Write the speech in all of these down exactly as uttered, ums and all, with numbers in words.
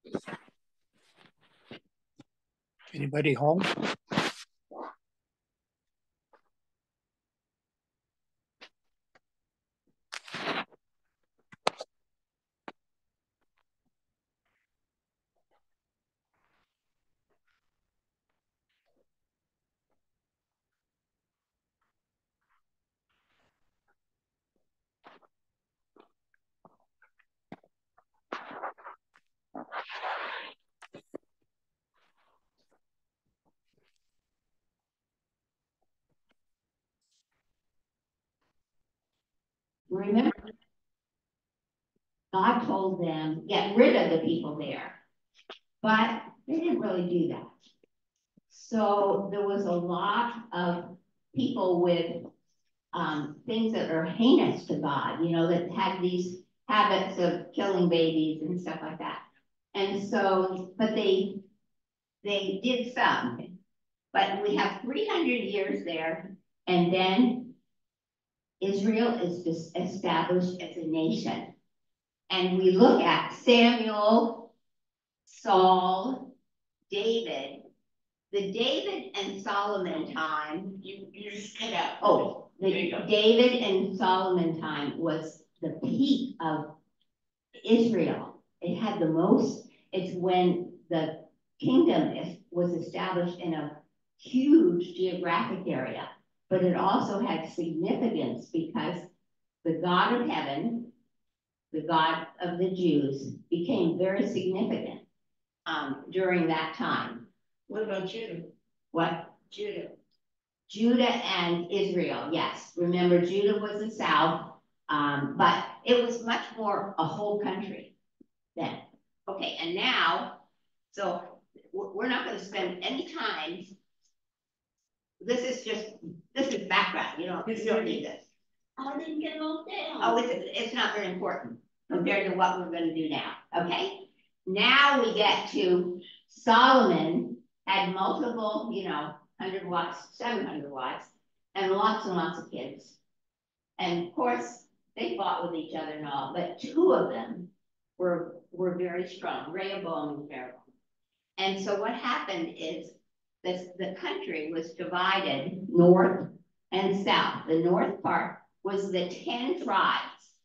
Anybody home? Remember, God told them, get rid of the people there. But they didn't really do that. So there was a lot of people with um, things that are heinous to God, you know, that had these habits of killing babies and stuff like that. And so, but they, they did some. But we have three hundred years there, and then Israel is just established as a nation. And we look at Samuel, Saul, David, the David and Solomon time. You, you just cut out. Oh, the David and Solomon time was the peak of Israel. It had the most, it's when the kingdom is, was established in a huge geographic area, but it also had significance because the God of heaven, the God of the Jews, became very significant um, during that time. What about Judah? What? Judah. Judah and Israel, yes. Remember, Judah was the south, um, but it was much more a whole country then. Okay, and now, so we're not going to spend any time. This is just, this is background, you know, you don't need this. I didn't get all down. Oh, it's, it's not very important compared to what we're going to do now, okay? Now we get to Solomon had multiple, you know, one hundred watts, seven hundred watts, and lots and lots of kids. And of course, they fought with each other and all, but two of them were, were very strong, Rehoboam and Jeroboam. And so what happened is this, the country was divided north and south. The north part was the ten tribes.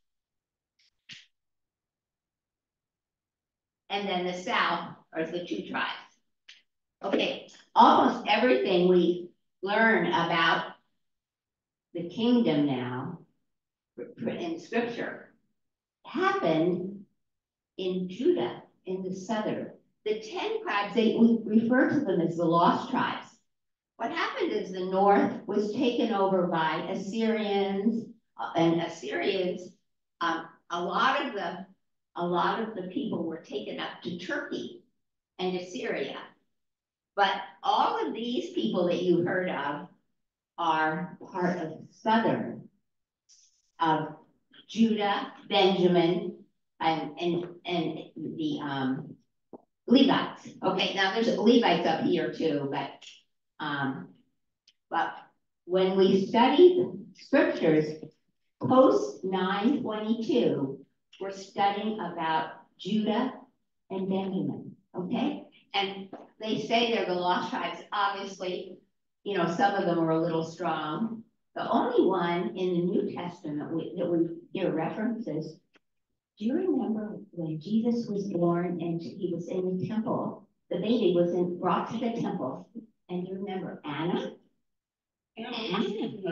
And then the south are the two tribes. Okay, almost everything we learn about the kingdom now in scripture happened in Judah, in the southern. The ten tribes, they, we refer to them as the lost tribes. What happened is the north was taken over by Assyrians, uh, and Assyrians, um, a lot of the, a lot of the people were taken up to Turkey and to Syria. But all of these people that you heard of are part of southern, of Judah, Benjamin, and, and, and the um, Levites. Okay, now there's Levites up here too, but um, but when we study the scriptures post nine twenty-two, we're studying about Judah and Benjamin. Okay, and they say they're the lost tribes. Obviously, you know, some of them are a little strong. The only one in the New Testament we, that we hear references. Do you remember when Jesus was born and he was in the temple? The baby was in, brought to the temple. And you remember Anna? Anna.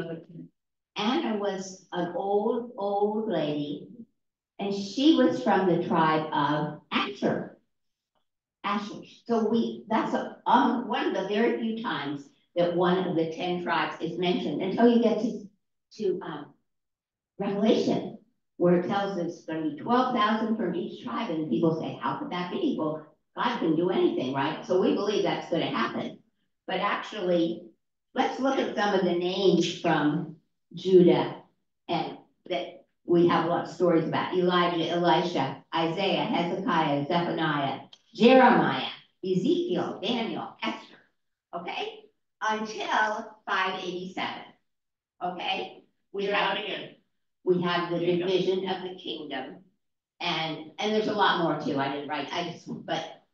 Anna was an old, old lady. And she was from the tribe of Asher. Asher. So we, that's a, um, one of the very few times that one of the ten tribes is mentioned until you get to, to um, Revelation, where it tells us it's going to be twelve thousand from each tribe, and people say, how could that be? Well, God can do anything, right? So we believe that's going to happen. But actually, let's look at some of the names from Judah, and that we have a lot of stories about. Elijah, Elisha, Isaiah, Hezekiah, Zephaniah, Jeremiah, Ezekiel, Daniel, Esther, okay? Until five eighty-seven, okay? We have, we have the division of the kingdom, and and there's a lot more too. I didn't write, I just, but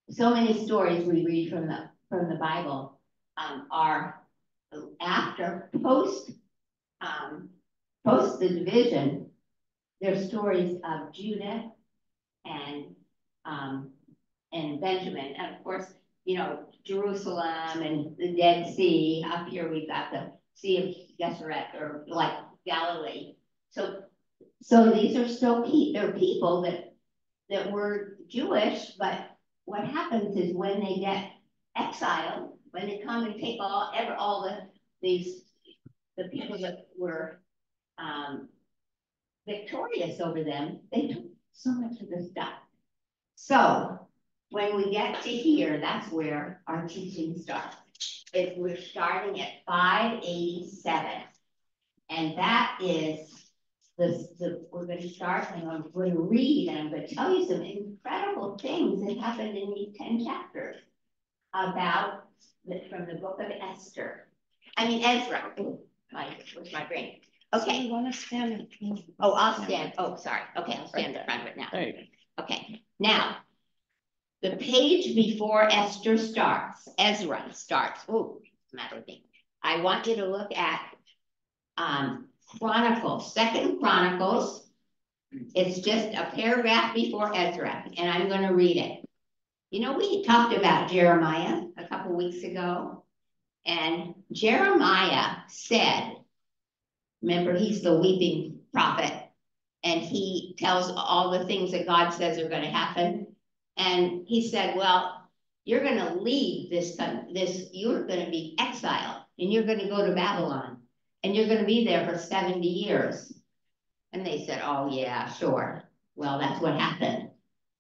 so many stories we read from the, from the Bible, um, are after, post, um, post the division, there's stories of Judah and, um, and Benjamin, and of course, you know, Jerusalem and the Dead Sea. Up here we've got the Sea of Gennesaret, or like Galilee. So, so these are still pe they're people that that were Jewish, but what happens is when they get exiled, when they come and take all ever all the these the people that were um, victorious over them, they took so much of the stuff. So when we get to here, that's where our teaching starts. Is we're starting at five eighty-seven. And that is the, the we're going to start, and I'm going to read, and I'm going to tell you some incredible things that happened in these ten chapters about the, from the book of Esther. I mean Ezra. Ooh, my where's my brain? Okay. So you want to stand in. Oh, I'll stand. Oh, sorry. Okay, I'll stand in front of it now. There you go. Okay, now, the page before Esther starts, Ezra starts. Oh, what's the matter with me? I want you to look at um, Chronicles, Second Chronicles. It's just a paragraph before Ezra, and I'm going to read it. You know, we talked about Jeremiah a couple weeks ago, and Jeremiah said, remember, he's the weeping prophet, and he tells all the things that God says are going to happen. And he said, well, you're going to leave this, this, you're going to be exiled, and you're going to go to Babylon, and you're going to be there for seventy years. And they said, oh yeah, sure. Well, that's what happened.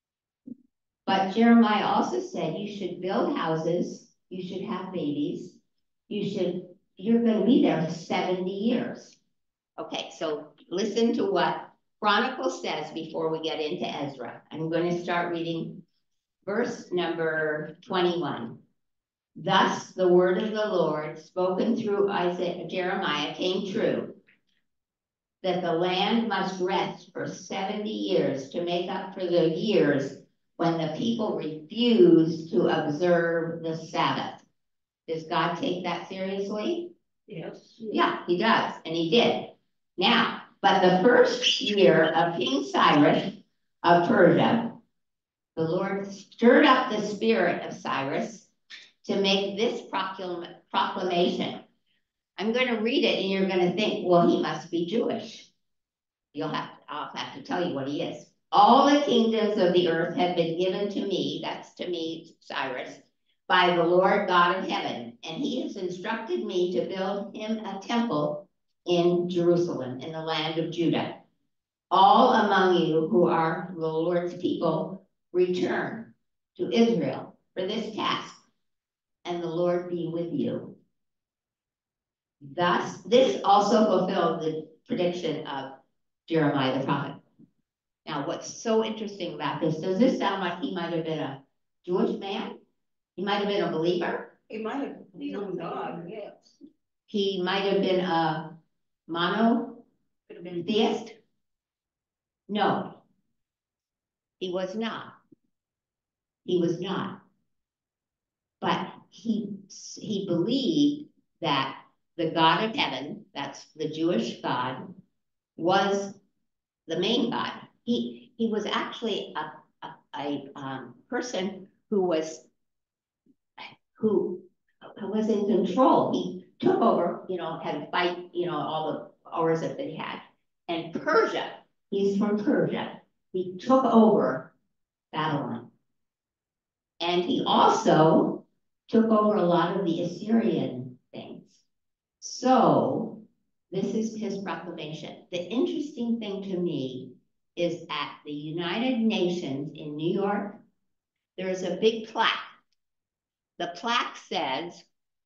But Jeremiah also said, you should build houses, you should have babies, you should, you're going to be there for seventy years. Okay, so listen to what Chronicles says before we get into Ezra. I'm going to start reading verse number twenty-one. Thus the word of the Lord spoken through Isaiah, Jeremiah came true, that the land must rest for seventy years to make up for the years when the people refused to observe the Sabbath. Does God take that seriously? Yes. Yeah, he does, and he did. Now, but the first year of King Cyrus of Persia, the Lord stirred up the spirit of Cyrus to make this proclam proclamation. I'm going to read it, and you're going to think, well, he must be Jewish. You'll have to, I'll have to tell you what he is. All the kingdoms of the earth have been given to me, that's to me, Cyrus, by the Lord God of heaven, and he has instructed me to build him a temple in Jerusalem, in the land of Judah. All among you who are the Lord's people, return to Israel for this task, and the Lord be with you. Thus, this also fulfilled the prediction of Jeremiah the prophet. Now, what's so interesting about this, does this sound like he might have been a Jewish man? He might have been a believer? He might have known God, yes. He might have been a monotheist? Could have been. No, he was not. He was not. But he, he believed that the God of heaven, that's the Jewish God, was the main God. He, he was actually a, a, a um, person who was, who was in control. He took over, you know, had to fight, you know, all the wars that they had. And Persia, he's from Persia. He took over Babylon. And he also took over a lot of the Assyrian things. So this is his proclamation. The interesting thing to me is at the United Nations in New York, there is a big plaque. The plaque says,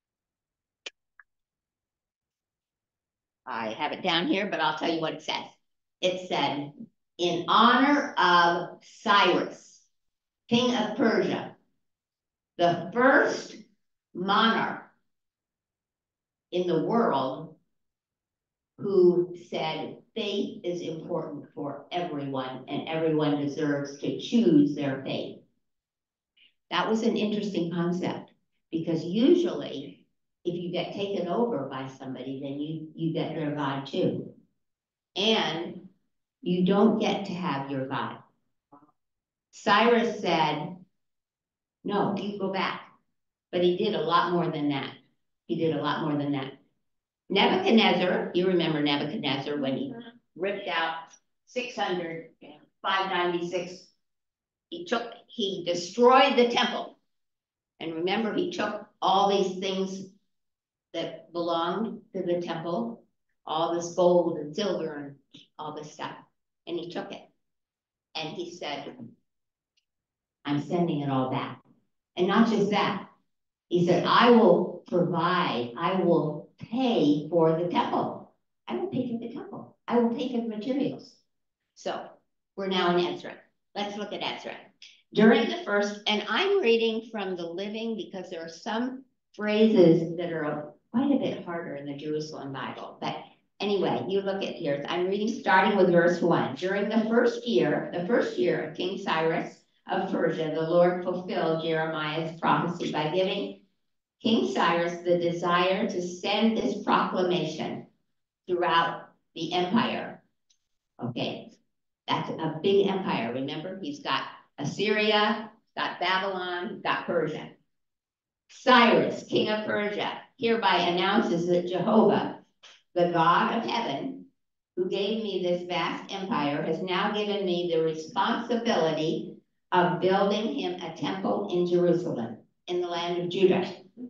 I have it down here, but I'll tell you what it says. It said, in honor of Cyrus, king of Persia, the first monarch in the world who said faith is important for everyone and everyone deserves to choose their faith. That was an interesting concept, because usually if you get taken over by somebody, then you, you get their God too. And you don't get to have your God. Cyrus said, no, you go back. But he did a lot more than that. He did a lot more than that. Nebuchadnezzar, you remember Nebuchadnezzar when he ripped out six hundred, five ninety-six. He took, he destroyed the temple. And remember, he took all these things that belonged to the temple, all this gold and silver and all this stuff, and he took it. And he said, I'm sending it all back. And not just that, he said, I will provide, I will pay for the temple. I will pay for the temple. I will pay for the materials. So we're now in Ezra. Let's look at Ezra. During the first, and I'm reading from the Living because there are some phrases that are quite a bit harder in the Jerusalem Bible. But anyway, you look at here. I'm reading starting with verse one. During the first year, the first year of King Cyrus of Persia, the Lord fulfilled Jeremiah's prophecy by giving King Cyrus the desire to send this proclamation throughout the empire. Okay, that's a big empire. Remember, he's got Assyria, got Babylon, got Persia. Cyrus, king of Persia, hereby announces that Jehovah, the God of heaven, who gave me this vast empire, has now given me the responsibility of building him a temple in Jerusalem, in the land of Judah.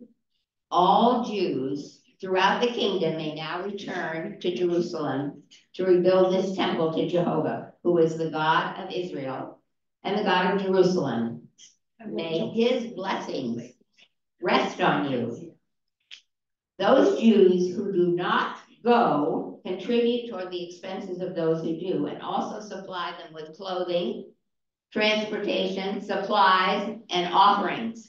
All Jews throughout the kingdom may now return to Jerusalem to rebuild this temple to Jehovah, who is the God of Israel and the God of Jerusalem. May his blessings rest on you. Those Jews who do not go contribute toward the expenses of those who do, and also supply them with clothing, transportation, supplies, and offerings.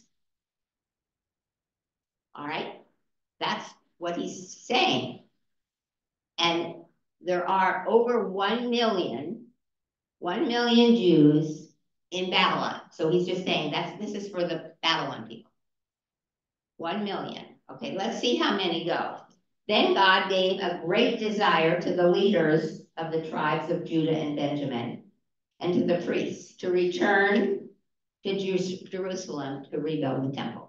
All right, that's what he's saying. And there are over one million, one million Jews in Babylon. So he's just saying that's this is for the Babylon people. One million. Okay, let's see how many go. Then God gave a great desire to the leaders of the tribes of Judah and Benjamin and to the priests to return to Jerusalem to rebuild the temple.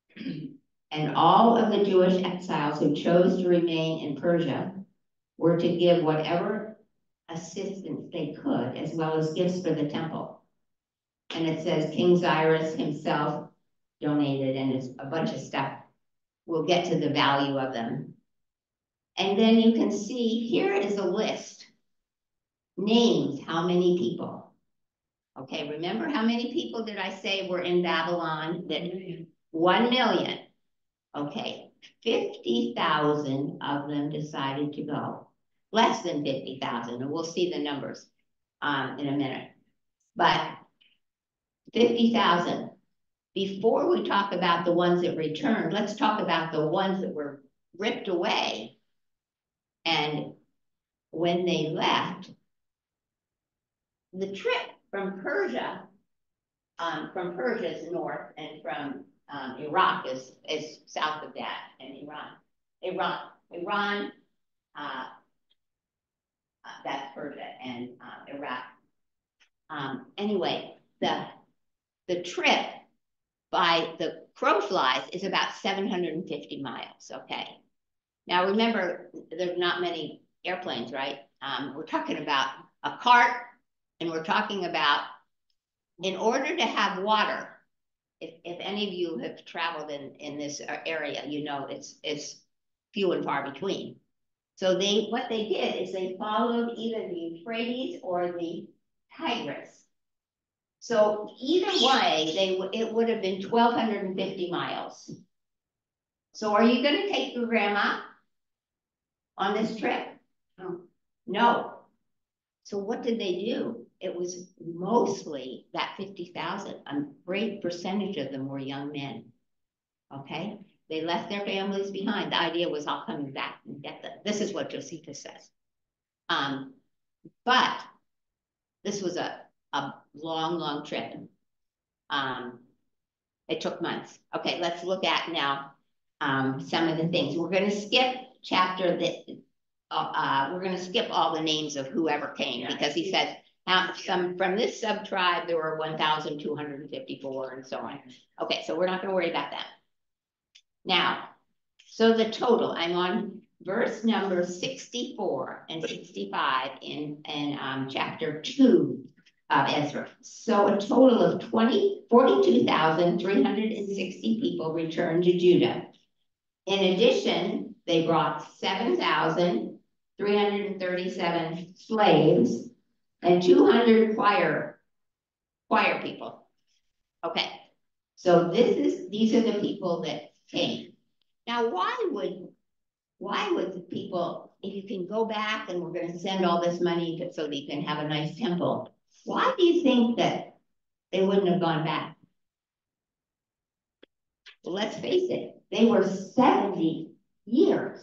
And all of the Jewish exiles who chose to remain in Persia were to give whatever assistance they could, as well as gifts for the temple. And it says King Cyrus himself donated, and it's a bunch of stuff. We'll get to the value of them. And then you can see here is a list. Names how many people. Okay, remember how many people did I say were in Babylon? That one million. Okay, fifty thousand of them decided to go. Less than fifty thousand, and we'll see the numbers um, in a minute. But fifty thousand. Before we talk about the ones that returned, let's talk about the ones that were ripped away. And when they left, the trip from Persia, um, from Persia's north, and from um, Iraq is, is south of that, and Iran. Iran, Iran, uh, uh, that's Persia, and uh, Iraq. Um, anyway, the, the trip by the crow flies is about seven hundred fifty miles, okay? Now remember, there's not many airplanes, right? Um, we're talking about a cart, and we're talking about, in order to have water, if, if any of you have traveled in, in this area, you know it's, it's few and far between. So they, what they did is they followed either the Euphrates or the Tigris. So either way, they it would have been twelve fifty miles. So are you going to take your grandma on this trip? No. No. So what did they do? It was mostly that fifty thousand. A great percentage of them were young men. Okay? They left their families behind. The idea was I'll come back and get them. This is what Josephus says. Um, but this was a, a long, long trip. Um, It took months. Okay, let's look at now um, some of the things. We're going to skip chapter that, uh, uh, we're going to skip all the names of whoever came because he said uh, some from this sub tribe there were one thousand two hundred fifty-four and so on. Okay, so we're not going to worry about that. Now, so the total, I'm on verse number sixty-four and sixty-five in, in um, chapter two of Ezra. So a total of twenty, forty-two thousand three hundred sixty people returned to Judah. In addition, they brought seven thousand three hundred thirty-seven slaves and two hundred choir, choir people. Okay, so this is, these are the people that came. Now, why would, why would the people, if you can go back and we're going to send all this money to, so that you can have a nice temple, why do you think that they wouldn't have gone back? Well, let's face it, they were seventy years.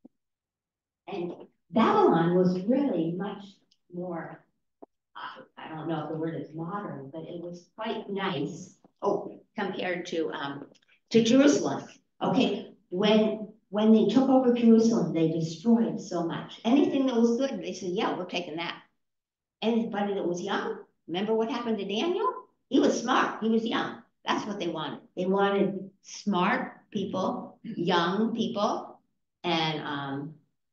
And Babylon was really much more, I don't know if the word is modern, but it was quite nice. Oh, compared to um, to Jerusalem. Okay, when when they took over Jerusalem, they destroyed so much. Anything that was good, they said, yeah, we're taking that. Anybody that was young, remember what happened to Daniel? He was smart, he was young. That's what they wanted. They wanted smart people, young people, and um,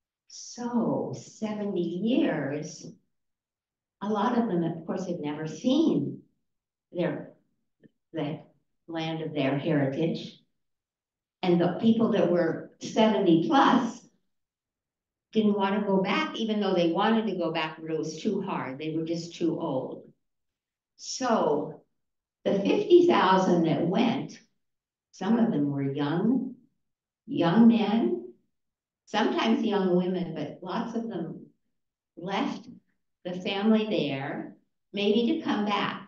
so seventy years, a lot of them, of course, had never seen their the land of their heritage. And the people that were seventy plus didn't want to go back, even though they wanted to go back, but it was too hard. They were just too old. So the fifty thousand that went, some of them were young, young men, sometimes young women, but lots of them left the family there, maybe to come back.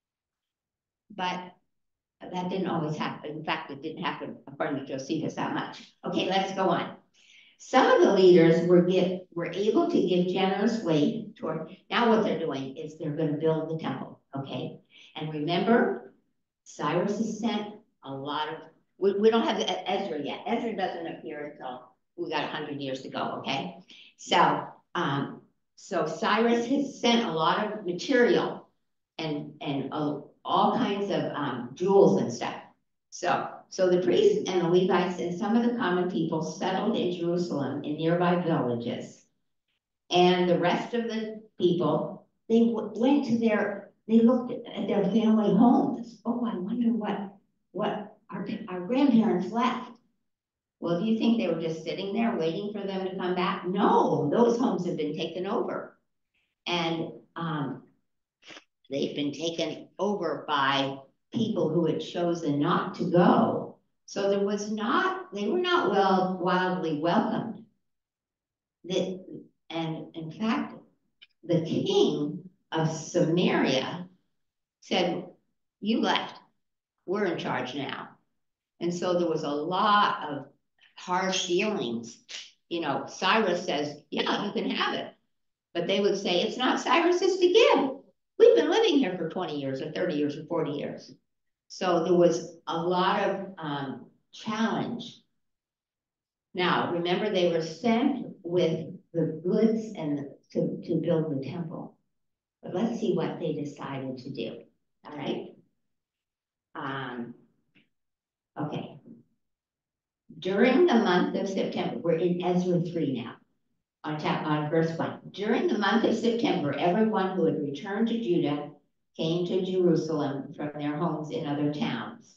But that didn't always happen. In fact, it didn't happen according to Josephus that much. Okay, let's go on. Some of the leaders were give, were able to give generously toward, now what they're doing is they're going to build the temple, okay? And remember, Cyrus has sent a lot of, we, we don't have Ezra yet. Ezra doesn't appear until we got a hundred years to go, okay? So, um, so Cyrus has sent a lot of material and, and uh, all kinds of um, jewels and stuff. So, so the priests and the Levites and some of the common people settled in Jerusalem in nearby villages. And the rest of the people, they went to their, they looked at their family homes. Oh, I wonder what, what our, our grandparents left. Well, do you think they were just sitting there waiting for them to come back? No, those homes have been taken over. And um, they've been taken over by people who had chosen not to go. So there was not, they were not well, wildly welcomed. That, and in fact, the king of Samaria said, you left, we're in charge now. And so there was a lot of harsh feelings. You know, Cyrus says, yeah, you can have it. But they would say, it's not Cyrus's to give. We've been living here for twenty years or thirty years or forty years. So there was a lot of um, challenge. Now, remember, they were sent with the goods and the, to, to build the temple. But let's see what they decided to do. All right. Um, okay. During the month of September, we're in Ezra three now, on, chapter, on verse one. During the month of September, everyone who had returned to Judah came to Jerusalem from their homes in other towns.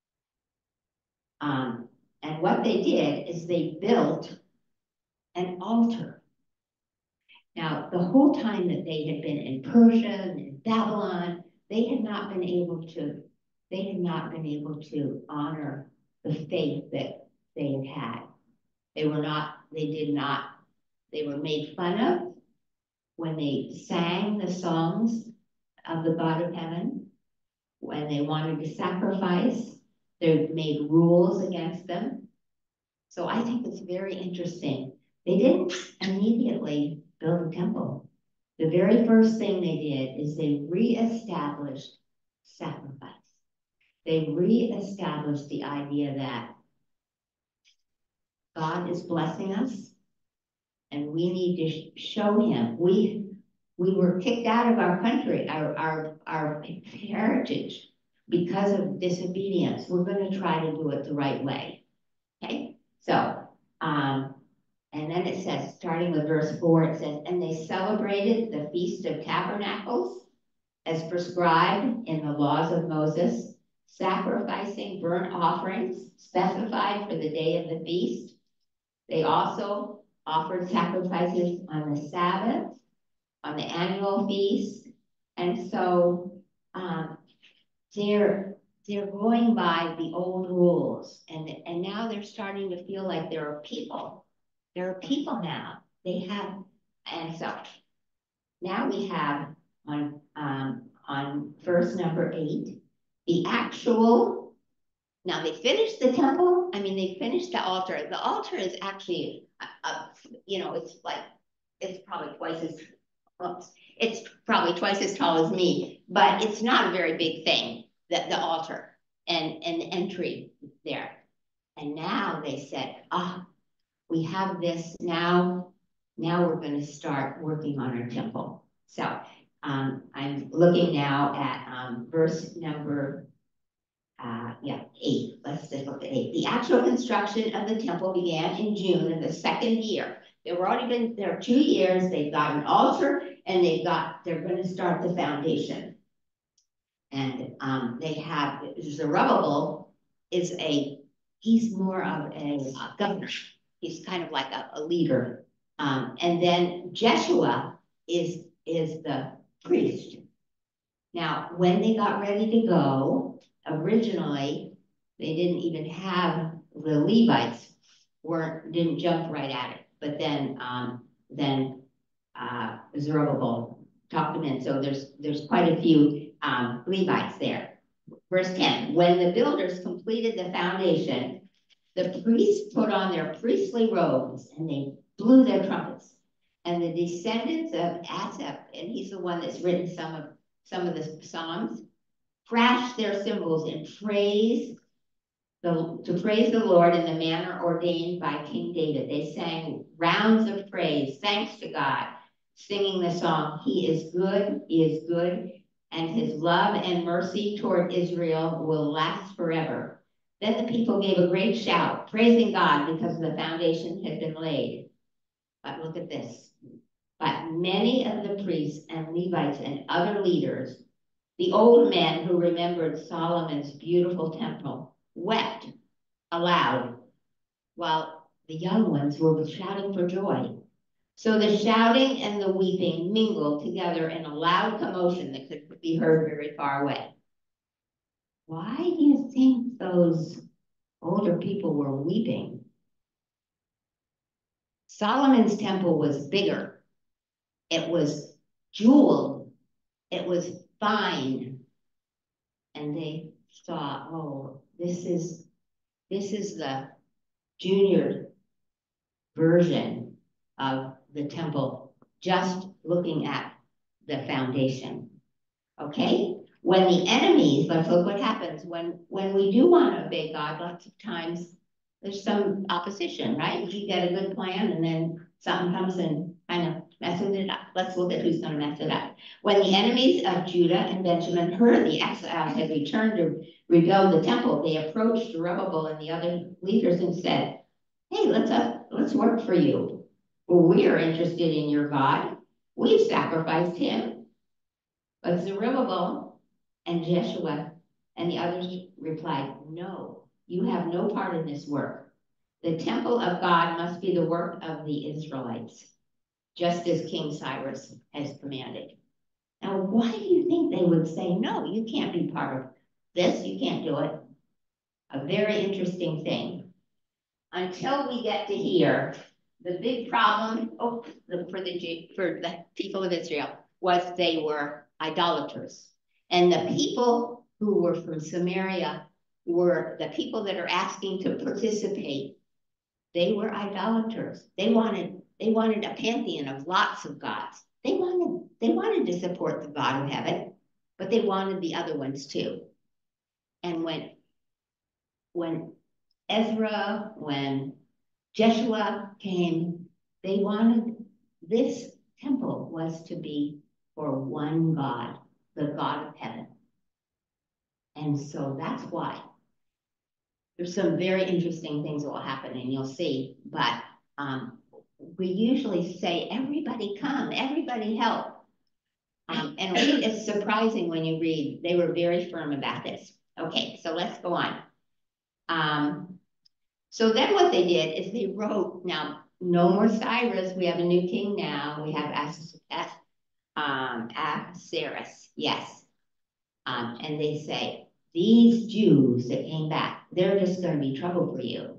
Um, and what they did is they built an altar. Now, the whole time that they had been in Persia and in Babylon, they had not been able to, they had not been able to honor the faith that they had had. They were not, they did not, they were made fun of when they sang the songs of the God of heaven. When they wanted to sacrifice, they made rules against them. So I think it's very interesting. They didn't immediately build a temple. The very first thing they did is they reestablished sacrifice. they reestablished the idea that God is blessing us and we need to show him. We, we were kicked out of our country, our, our, our heritage because of disobedience. We're going to try to do it the right way. Okay, so, um, and then it says, starting with verse four, it says, and they celebrated the Feast of Tabernacles as prescribed in the laws of Moses, sacrificing burnt offerings specified for the day of the feast. They also offered sacrifices on the Sabbath, on the annual feast. And so um, they're, they're going by the old rules. And, and now they're starting to feel like there are people. There are people now. They have, and so now we have on, um, on verse number eight, the actual, now they finished the temple. I mean, they finished the altar. The altar is actually, uh, you know, it's like, it's probably twice as, oops, it's probably twice as tall as me, but it's not a very big thing, the, the altar and, and the entry there. And now they said, ah, we have this now, now we're going to start working on our temple. So um, I'm looking now at um, verse number Uh, yeah, eight. Let's just look at eight. The actual construction of the temple began in June of the second year. They've already been there two years. They've got an altar and they've got, they're going to start the foundation. And um, they have, Zerubbabel is a, he's more of a, a governor. He's kind of like a, a leader. Um, and then Jeshua is, is the priest. Now, when they got ready to go, originally, they didn't even have, the Levites weren't, didn't jump right at it. But then, um, then uh, Zerubbabel talked them in. So there's, there's quite a few um, Levites there. Verse ten, when the builders completed the foundation, the priests put on their priestly robes and they blew their trumpets. And the descendants of Asaph, and he's the one that's written some of some of the Psalms, crashed their cymbals in praise, the, to praise the Lord in the manner ordained by King David. They sang rounds of praise, thanks to God, singing the song, He is good, He is good, and His love and mercy toward Israel will last forever. Then the people gave a great shout, praising God because the foundation had been laid. But look at this. But many of the priests and Levites and other leaders, the old men who remembered Solomon's beautiful temple, wept aloud, while the young ones were shouting for joy. So the shouting and the weeping mingled together in a loud commotion that could be heard very far away. Why do you think those older people were weeping? Solomon's temple was bigger. It was jeweled. It was fine. And they saw, oh, this is, this is the junior version of the temple, just looking at the foundation. Okay? When the enemies, let's look what happens when, when we do want to obey God, lots of times there's some opposition, right? You get a good plan and then something comes and kind of messes it up. Let's look at who's going to mess it up. When the enemies of Judah and Benjamin heard the exiles had returned to rebuild the temple, they approached Zerubbabel and the other leaders and said, hey, let's, uh, let's work for you. Well, we are interested in your God. We've sacrificed him. But Zerubbabel and Jeshua and the others replied, no, you have no part in this work. The temple of God must be the work of the Israelites, just as King Cyrus has commanded. Now, why do you think they would say, no, you can't be part of this, you can't do it? A very interesting thing. Until we get to here, the big problem oh, the, for, the, for the people of Israel was they were idolaters. And the people who were from Samaria were the people that are asking to participate. They were idolaters. They wanted, they wanted a pantheon of lots of gods. They wanted, they wanted to support the God of heaven, but they wanted the other ones too. And when, when Ezra, when Jeshua came, they wanted, this temple was to be for one God, the God of heaven. And so that's why. There's some very interesting things that will happen, and you'll see, but um, we usually say, everybody come, everybody help. Um, and it's surprising when you read, they were very firm about this. Okay, so let's go on. Um, so then what they did is they wrote, now, no more Cyrus, we have a new king now, we have As, As, um, Ahasuerus, yes. Um, and they say, these Jews that came back, they're just going to be trouble for you.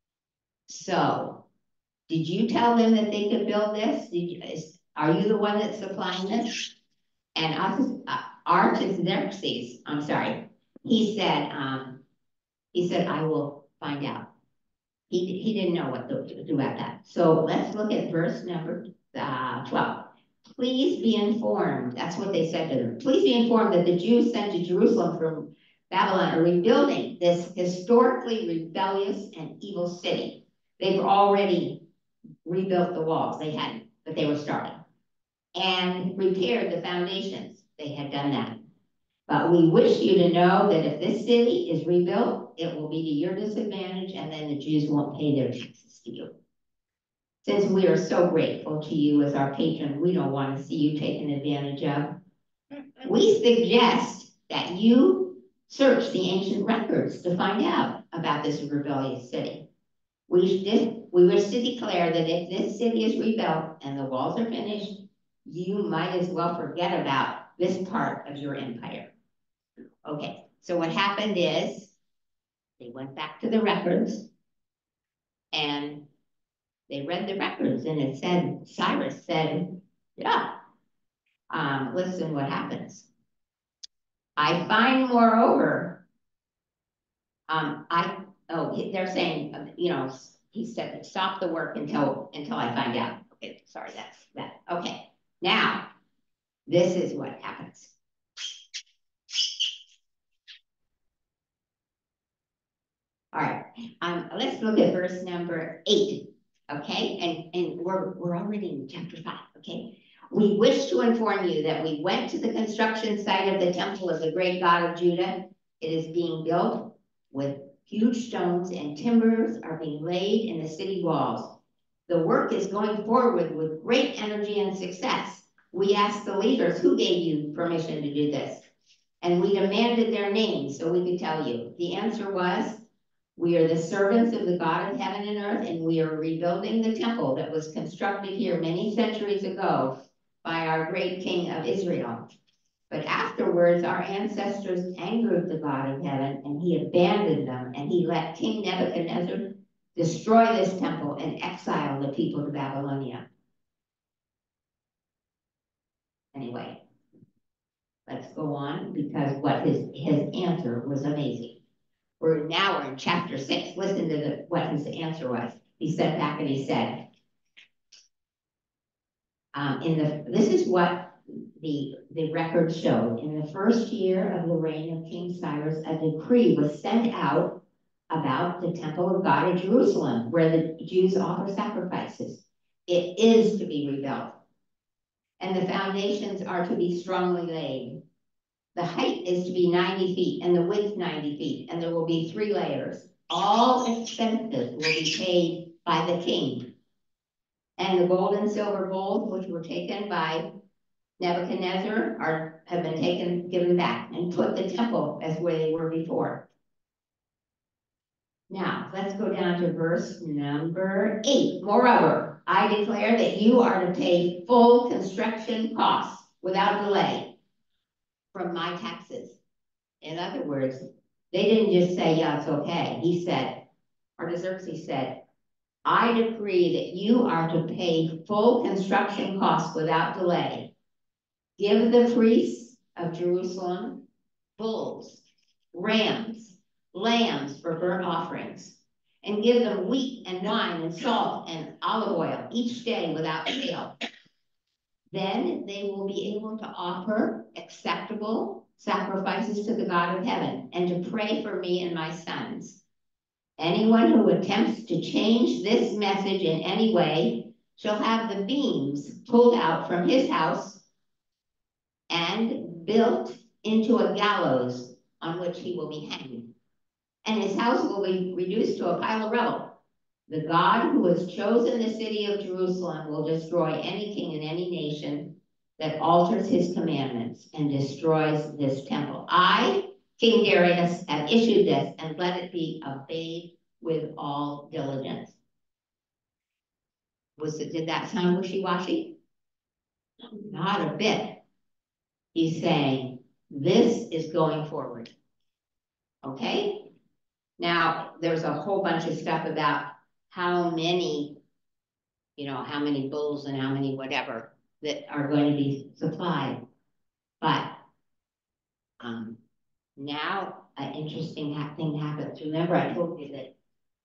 So, did you tell them that they could build this? Did you, is, are you the one that's supplying this? And uh, Artaxerxes, I'm sorry, he said, um, he said, I will find out. He, he didn't know what to do about that. So let's look at verse number uh, twelve. Please be informed, that's what they said to them. Please be informed that the Jews sent to Jerusalem from Babylon are rebuilding this historically rebellious and evil city. They've already rebuilt the walls, they hadn't, but they were starting. And repaired the foundations, they had done that. But we wish you to know that if this city is rebuilt, it will be to your disadvantage, and then the Jews won't pay their taxes to you. Since we are so grateful to you as our patron, we don't want to see you taken advantage of. We suggest that you search the ancient records to find out about this rebellious city. We, did, we wish to declare that if this city is rebuilt and the walls are finished, you might as well forget about this part of your empire. Okay, so what happened is they went back to the records and they read the records, and it said, Cyrus said, yeah, um, listen what happens. I find, moreover, um, I, oh, they're saying, you know, he said, stop the work until, until I find out. Okay, sorry, that's that. Okay, now, this is what happens. All right, um, let's look at verse number eight, okay? And, and we're, we're already in chapter five, okay? We wish to inform you that we went to the construction site of the temple of the great God of Judah. It is being built with huge stones, and timbers are being laid in the city walls. The work is going forward with great energy and success. We asked the leaders, who gave you permission to do this? And we demanded their names so we could tell you. The answer was, we are the servants of the God of heaven and earth, and we are rebuilding the temple that was constructed here many centuries ago by our great king of Israel. But afterwards, our ancestors angered the God of heaven, and he abandoned them, and he let King Nebuchadnezzar destroy this temple and exile the people to Babylonia. Anyway, let's go on, because what his, his answer was amazing. We're now we're in chapter six. Listen to the, what his answer was. He said back and he said, um, in the this is what the the record showed. In the first year of the reign of King Cyrus, a decree was sent out about the temple of God in Jerusalem, where the Jews offer sacrifices. It is to be rebuilt, and the foundations are to be strongly laid. The height is to be ninety feet and the width ninety feet, and there will be three layers. All expenses will be paid by the king. And the gold and silver bowls, which were taken by Nebuchadnezzar, are have been taken, given back, and put the temple as where they were before. Now, let's go down to verse number eight. Moreover, I declare that you are to pay full construction costs without delay from my taxes. In other words, they didn't just say, yeah, it's okay. He said, Artaxerxes said, I decree that you are to pay full construction costs without delay. Give the priests of Jerusalem bulls, rams, lambs for burnt offerings, and give them wheat and wine and salt and olive oil each day without fail. Then they will be able to offer acceptable acceptable sacrifices to the God of heaven, and to pray for me and my sons. Anyone who attempts to change this message in any way shall have the beams pulled out from his house and built into a gallows on which he will be hanged. And his house will be reduced to a pile of rubble. The God who has chosen the city of Jerusalem will destroy any king in any nation that alters his commandments and destroys this temple. I, King Darius, have issued this, and let it be obeyed with all diligence. Was it, did that sound wishy-washy? Not a bit. He's saying, this is going forward. Okay? Now, there's a whole bunch of stuff about how many, you know, how many bulls and how many whatever that are going to be supplied. But um, now an interesting ha thing happens. Remember, I told you that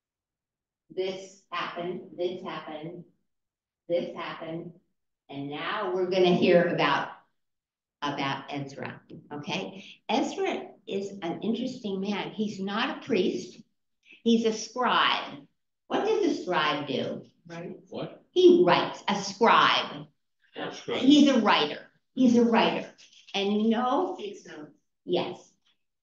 this happened, this happened, this happened, and now we're going to hear about about Ezra. Okay, Ezra is an interesting man. He's not a priest. He's a scribe. What does a scribe do? Right. What? He writes. A scribe. That's right. He's a writer. He's a writer. And you know, Takes notes. yes.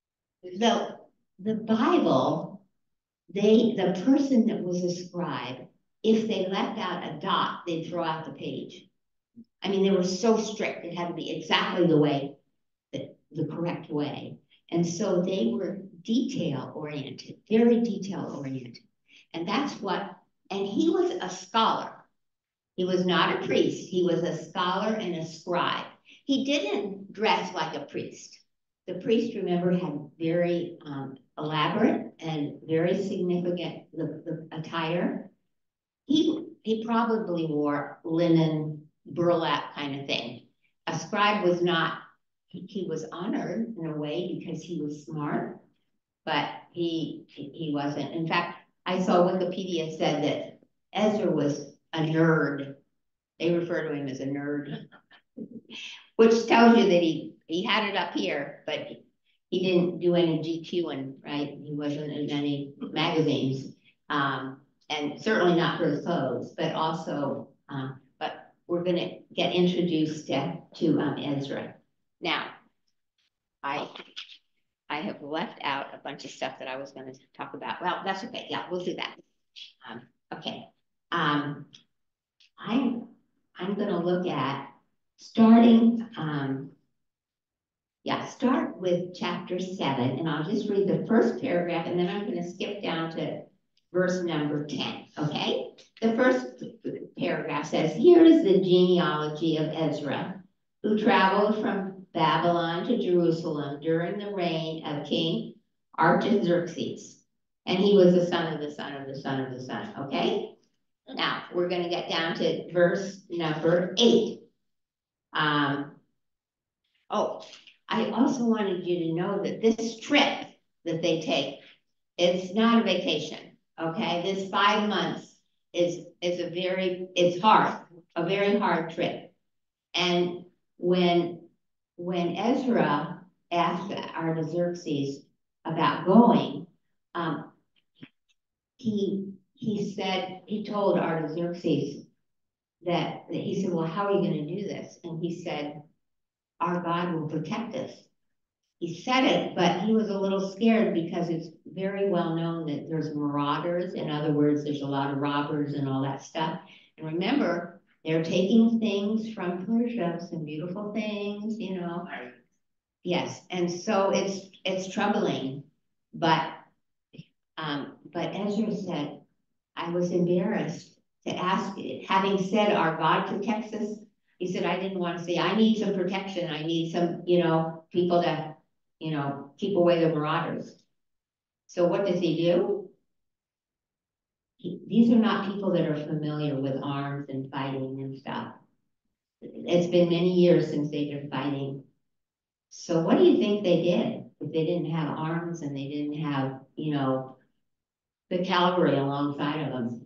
The, the Bible, they the person that was a scribe, if they left out a dot, they'd throw out the page. I mean, they were so strict. It had to be exactly the way, the, the correct way. And so they were detail oriented, very detail oriented. And that's what, and he was a scholar. He was not a priest. He was a scholar and a scribe. He didn't dress like a priest. The priest, remember, had very um, elaborate and very significant the, the attire. He, he probably wore linen, burlap kind of thing. A scribe was not, he, he was honored in a way because he was smart, but he, he wasn't. In fact, I saw Wikipedia said that Ezra was a nerd. They refer to him as a nerd, which tells you that he, he had it up here, but he didn't do any G Qing, right? He wasn't in any magazines, um, and certainly not for his clothes, but also, um, but we're gonna get introduced to, to um, Ezra. Now, I, I have left out a bunch of stuff that I was gonna talk about. Well, that's okay, yeah, we'll do that. Um, okay, um, I'm, I'm gonna look at starting, um, yeah, start with chapter seven, and I'll just read the first paragraph, and then I'm gonna skip down to verse number ten, okay? The first paragraph says, here is the genealogy of Ezra, who traveled from Babylon to Jerusalem during the reign of King Artaxerxes. And he was the son of the son of the son of the son, okay? Now, we're gonna get down to verse number eight. Um, oh, I also wanted you to know that this trip that they take, it's not a vacation, okay? This five months is, is a very, it's hard, a very hard trip. And when, when Ezra asked Artaxerxes about going, um, he, he said, he told Artaxerxes that, that he said, well, how are you gonna do this? And he said, our God will protect us. He said it, but he was a little scared because it's very well known that there's marauders. In other words, there's a lot of robbers and all that stuff. And remember, they're taking things from Persia, some beautiful things, you know. Yes, and so it's it's troubling. But um, but Ezra said, I was embarrassed to ask it. Having said our God protects us, he said, I didn't want to say, I need some protection. I need some, you know, people to, you know, keep away the marauders. So what does he do? He, these are not people that are familiar with arms and fighting and stuff. It's been many years since they've been fighting. So what do you think they did if they didn't have arms and they didn't have, you know, the cavalry alongside of them?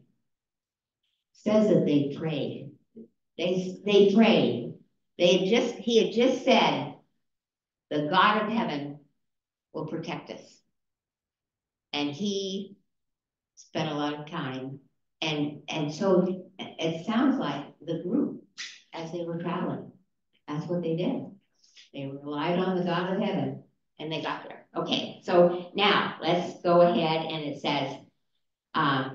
It says that they prayed. They, they prayed. They had just, he had just said, the God of heaven will protect us. And he spent a lot of time. And, and so it sounds like the group, as they were traveling, that's what they did. They relied on the God of heaven, and they got there. Okay, so now let's go ahead, and it says, um,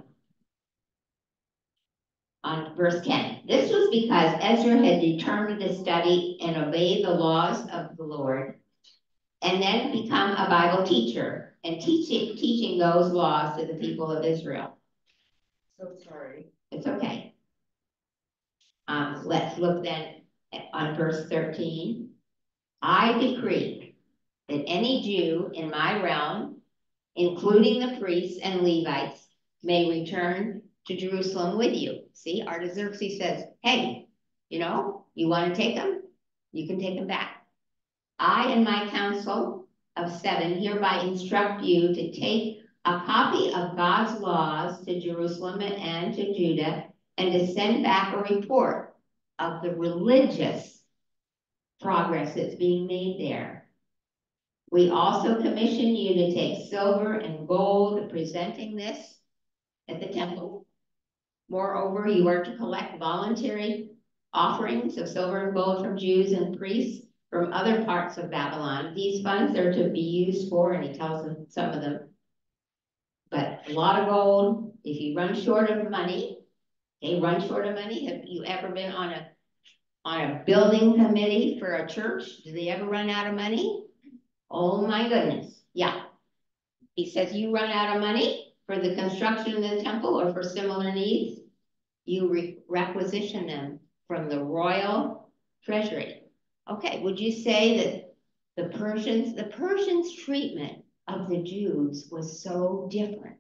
on verse ten, this was because Ezra had determined to study and obey the laws of the Lord, and then become a Bible teacher and teaching teaching those laws to the people of Israel. So sorry. It's okay. Um, let's look then on verse thirteen. I decree that any Jew in my realm, including the priests and Levites, may return to Jerusalem with you. See, Artaxerxes says, hey, you know, you want to take them? You can take them back. I and my council of seven hereby instruct you to take a copy of God's laws to Jerusalem and to Judah, and to send back a report of the religious progress that's being made there. We also commission you to take silver and gold presenting this at the temple. Moreover, you are to collect voluntary offerings of silver and gold from Jews and priests from other parts of Babylon. These funds are to be used for, and he tells them some of them, but a lot of gold. If you run short of money, okay, run short of money. Have you ever been on a on a building committee for a church? Do they ever run out of money? Oh my goodness, yeah. He says you run out of money for the construction of the temple or for similar needs, you re requisition them from the royal treasury. Okay, would you say that the Persians, the Persians' treatment of the Jews was so different?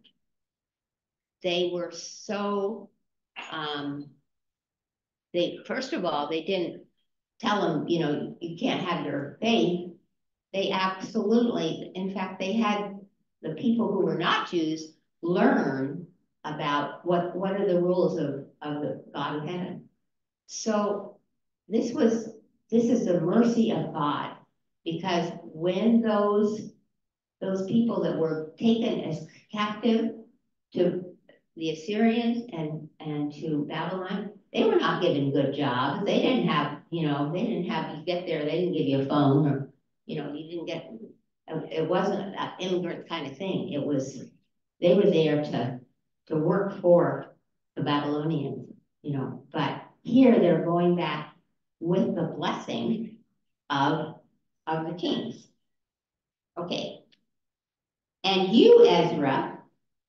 They were so, um, they, first of all, they didn't tell them, you know, you can't have your faith. They absolutely, in fact, they had the people who were not Jews learn about what, what are the rules of, of the God of heaven. So this was, this is the mercy of God, because when those, those people that were taken as captive to the Assyrians and, and to Babylon, they were not given good jobs. They didn't have, you know, they didn't have, you get there, they didn't give you a phone, or, you know, you didn't get, it wasn't an immigrant kind of thing. It was, they were there to, to work for the Babylonians, you know, but here they're going back with the blessing of, of the kings. Okay. And you, Ezra,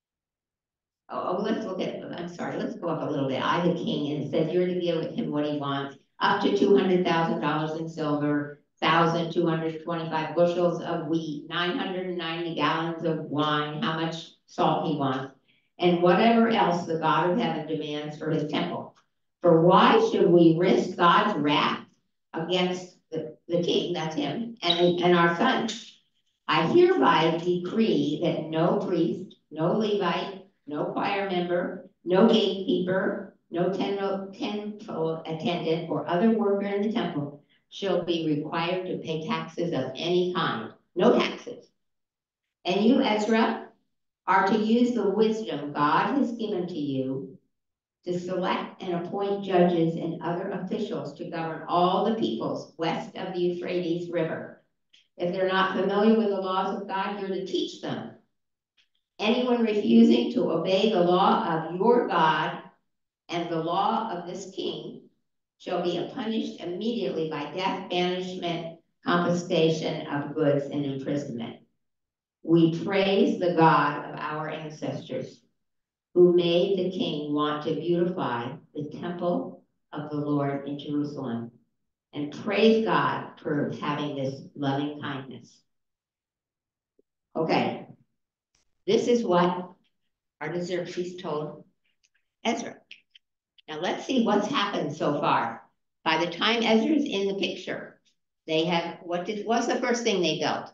oh, oh, let's look at, I'm sorry, let's go up a little bit. I, the king, and it says you're to give him what he wants, up to two hundred thousand dollars in silver, one thousand two hundred twenty-five bushels of wheat, nine hundred ninety gallons of wine, how much salt he wants, and whatever else the God of heaven demands for his temple. For why should we risk God's wrath against the, the king, that's him, and, and our sons? I hereby decree that no priest, no Levite, no choir member, no gatekeeper, no temple attendant, or other worker in the temple shall be required to pay taxes of any kind. No taxes. And you, Ezra, are to use the wisdom God has given to you to select and appoint judges and other officials to govern all the peoples west of the Euphrates River. If they're not familiar with the laws of God, you're to teach them. Anyone refusing to obey the law of your God and the law of this king shall be punished immediately by death, banishment, confiscation of goods, and imprisonment. We praise the God of our ancestors, who made the king want to beautify the temple of the Lord in Jerusalem, and praise God for having this loving kindness. Okay, this is what Artaxerxes told Ezra. Now let's see what's happened so far. By the time Ezra's in the picture, they have, what did, what's the first thing they built?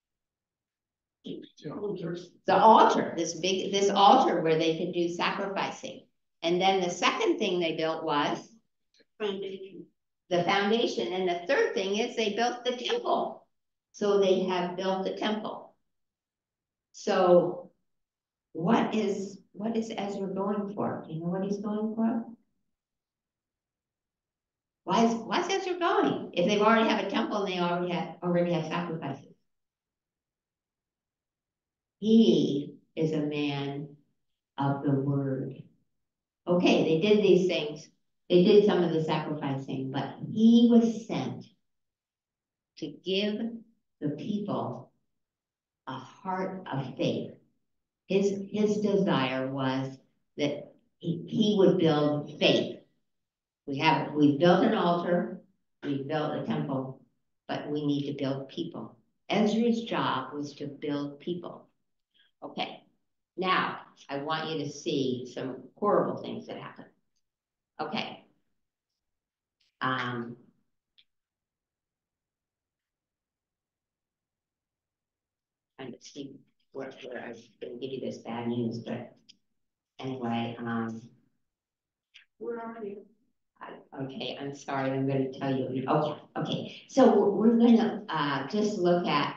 The altar, this big, this altar where they could do sacrificing. And then the second thing they built was Foundation. the foundation. And the third thing is they built the temple. So they have built the temple. So what is, what is Ezra going for? Do you know what he's going for? Why is, why is Ezra going? If they've already have a temple and they already have, already have sacrifices. He is a man of the word. Okay, they did these things. They did some of the sacrificing, but he was sent to give the people a heart of faith. His, his desire was that he, he would build faith. We have, we built an altar, we built a temple, but we need to build people. Ezra's job was to build people. Okay, now I want you to see some horrible things that happen. Okay. Um, trying to see where, where I was going to give you this bad news, but anyway, um, Where are you? I, okay, I'm sorry, I'm going to tell you. Okay, okay. So we're, we're going to uh, just look at,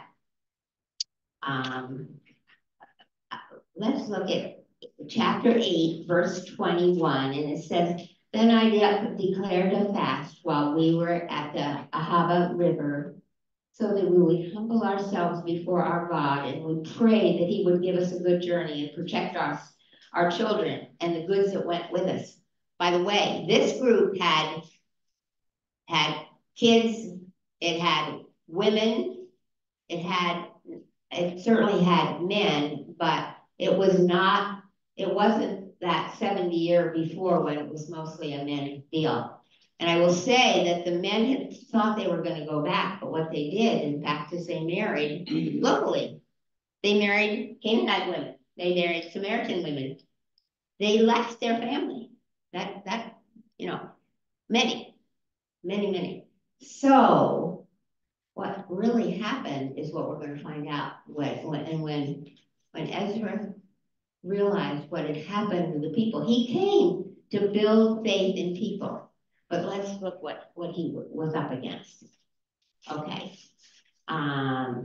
um, let's look at chapter eight, verse twenty-one, and it says, then I de declared a fast while we were at the Ahava River, so that we would humble ourselves before our God and would pray that he would give us a good journey and protect us, our children, and the goods that went with us. By the way, this group had, had kids, it had women, it had, it certainly had men, but it was not, it wasn't that seventy year before when it was mostly a men deal. And I will say that the men had thought they were going to go back, but what they did, in fact, is they married locally. They married Canaanite women. They married Samaritan women. They left their family. That, that, you know, many, many, many. So what really happened is what we're going to find out. When, when, and when, when Ezra realized what had happened to the people, he came to build faith in people. But let's look what, what he was up against. Okay. Um,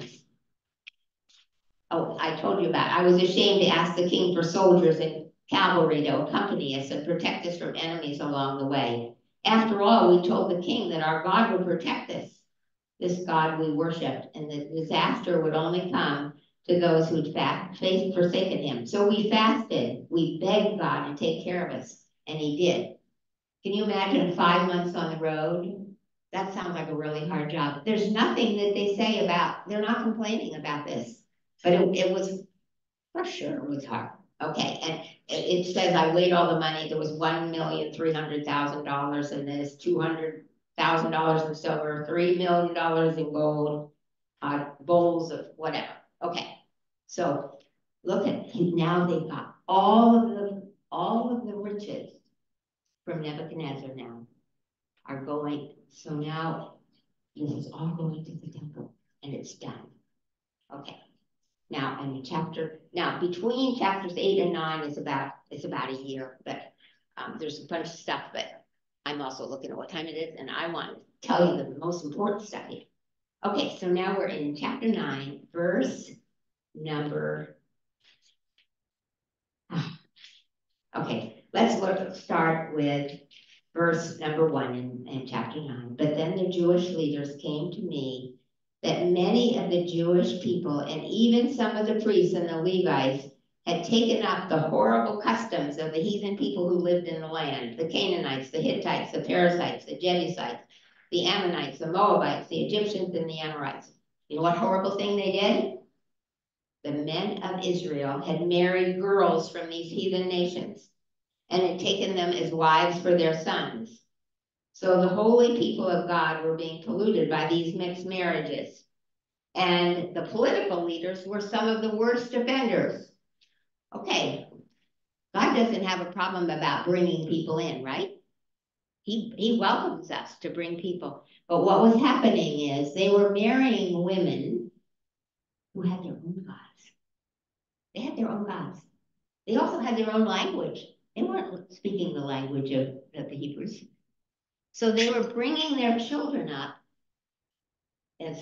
oh, I told you about, I was ashamed to ask the king for soldiers and cavalry to accompany us and protect us from enemies along the way. After all, we told the king that our God would protect us, this God we worshiped, and that disaster would only come to those who'd faith forsaken him. So we fasted, we begged God to take care of us, and he did. Can you imagine five months on the road? That sounds like a really hard job. There's nothing that they say about, they're not complaining about this, but it, it was, for sure, it was hard. Okay, and it, it says I weighed all the money. There was one million three hundred thousand dollars in this, two hundred thousand dollars in silver, three million dollars in gold, uh, bowls of whatever. Okay, so look at, now they've got all of the, all of the riches from Nebuchadnezzar now are going, so now this is all going to the temple and it's done. Okay. Now, in chapter, now between chapters eight and nine is about, it's about a year, but um, there's a bunch of stuff, but I'm also looking at what time it is and I want to tell you the most important stuff here. Okay, so now we're in chapter nine, verse number, okay, let's look, start with verse number one in, in chapter nine. But then the Jewish leaders came to me that many of the Jewish people and even some of the priests and the Levites had taken up the horrible customs of the heathen people who lived in the land, the Canaanites, the Hittites, the Perizzites, the Jebusites, the Ammonites, the Moabites, the Egyptians, and the Amorites. You know what horrible thing they did? The men of Israel had married girls from these heathen nations and had taken them as wives for their sons. So the holy people of God were being polluted by these mixed marriages. And the political leaders were some of the worst offenders. Okay, God doesn't have a problem about bringing people in, right? He, he welcomes us to bring people. But what was happening is they were marrying women who had their own gods. They had their own gods. They also had their own language. They weren't speaking the language of, of the Hebrews. So they were bringing their children up as,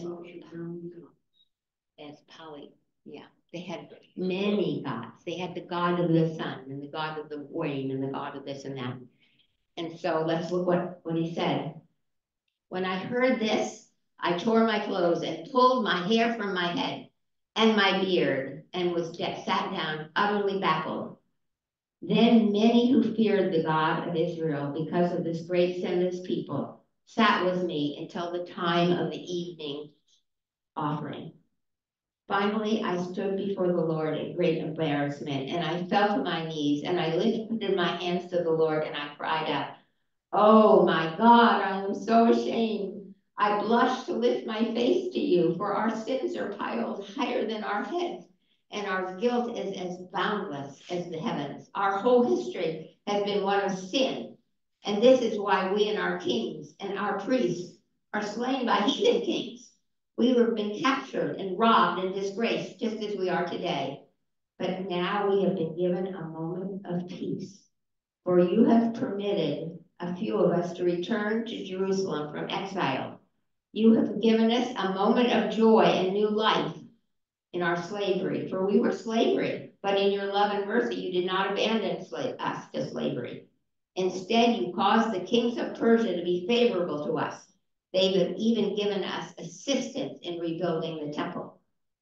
as poly, yeah. They had many gods. They had the god of the sun and the god of the rain and the god of this and that. And so let's look what, what he said. When I heard this, I tore my clothes and pulled my hair from my head and my beard and was de- sat down utterly baffled. Then many who feared the God of Israel because of this great sinless people sat with me until the time of the evening offering. Finally, I stood before the Lord in great embarrassment, and I fell to my knees, and I lifted my hands to the Lord, and I cried out, "Oh my God, I am so ashamed. I blush to lift my face to you, for our sins are piled higher than our heads, and our guilt is as boundless as the heavens. Our whole history has been one of sin, and this is why we and our kings and our priests are slain by heathen kings. We have been captured and robbed and disgraced, just as we are today. But now we have been given a moment of peace, for you have permitted a few of us to return to Jerusalem from exile. You have given us a moment of joy and new life in our slavery, for we were slavery, but in your love and mercy you did not abandon slave, us to slavery. Instead, you caused the kings of Persia to be favorable to us. They have even given us assistance in rebuilding the temple.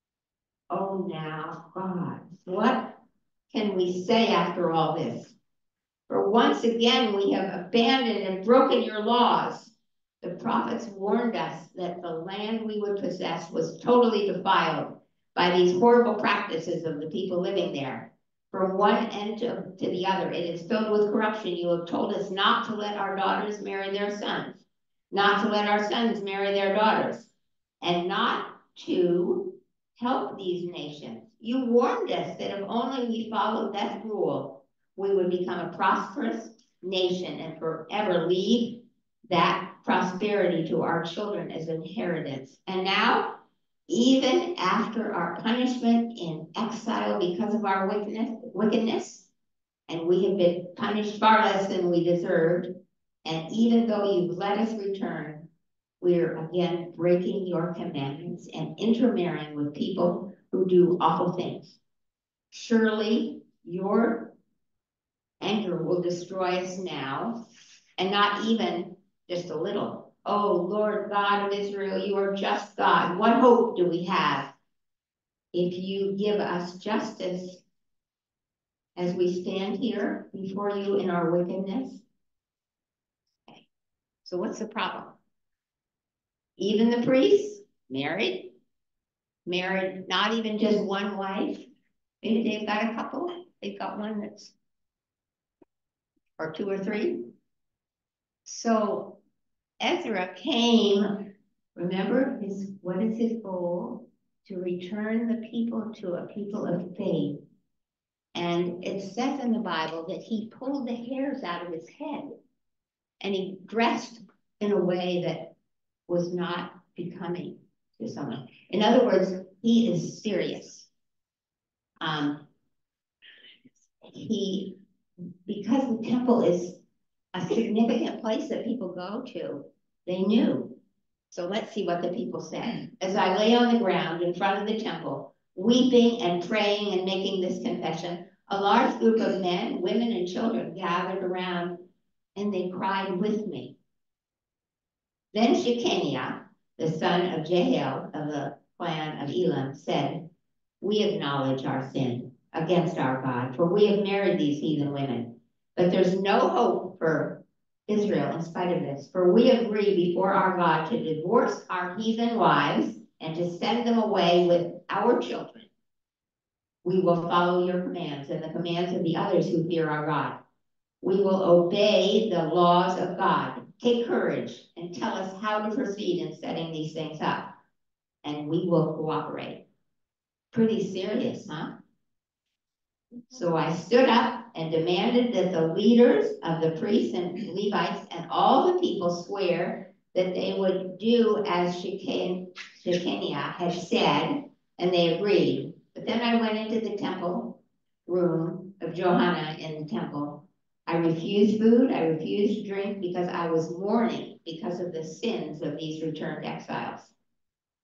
Oh, now, God, what can we say after all this? For once again, we have abandoned and broken your laws. The prophets warned us that the land we would possess was totally defiled by these horrible practices of the people living there. From one end to, to the other, it is filled with corruption. You have told us not to let our daughters marry their sons, not to let our sons marry their daughters, and not to help these nations. You warned us that if only we followed that rule, we would become a prosperous nation and forever leave that prosperity to our children as inheritance. And now, even after our punishment in exile because of our wickedness, wickedness, and we have been punished far less than we deserved, and even though you've let us return, we're again breaking your commandments and intermarrying with people who do awful things. Surely your anger will destroy us now, and not even just a little. Oh, Lord God of Israel, you are just God. What hope do we have if you give us justice as we stand here before you in our wickedness? Okay. So what's the problem? Even the priests, married, married, not even just one wife. Maybe they've got a couple. They've got one that's, or two or three. So Ezra came, remember, his, what is his goal? To return the people to a people of faith. And it says in the Bible that he pulled the hairs out of his head and he dressed in a way that was not becoming to someone. In other words, he is serious. Um, he, because the temple is a significant place that people go to, they knew. So let's see what the people said. As I lay on the ground in front of the temple, weeping and praying and making this confession, a large group of men, women, and children gathered around, and they cried with me. Then Shechaniah, the son of Jehiel of the clan of Elam, said, "We acknowledge our sin against our God, for we have married these heathen women. But there's no hope for Israel in spite of this, for we agree before our God to divorce our heathen wives and to send them away with our children. We will follow your commands and the commands of the others who fear our God. We will obey the laws of God. Take courage and tell us how to proceed in setting these things up, and we will cooperate." Pretty serious, huh? So I stood up and demanded that the leaders of the priests and Levites and all the people swear that they would do as Shechaniah had said, and they agreed. But then I went into the temple room of Johanna in the temple. I refused food, I refused drink because I was mourning because of the sins of these returned exiles.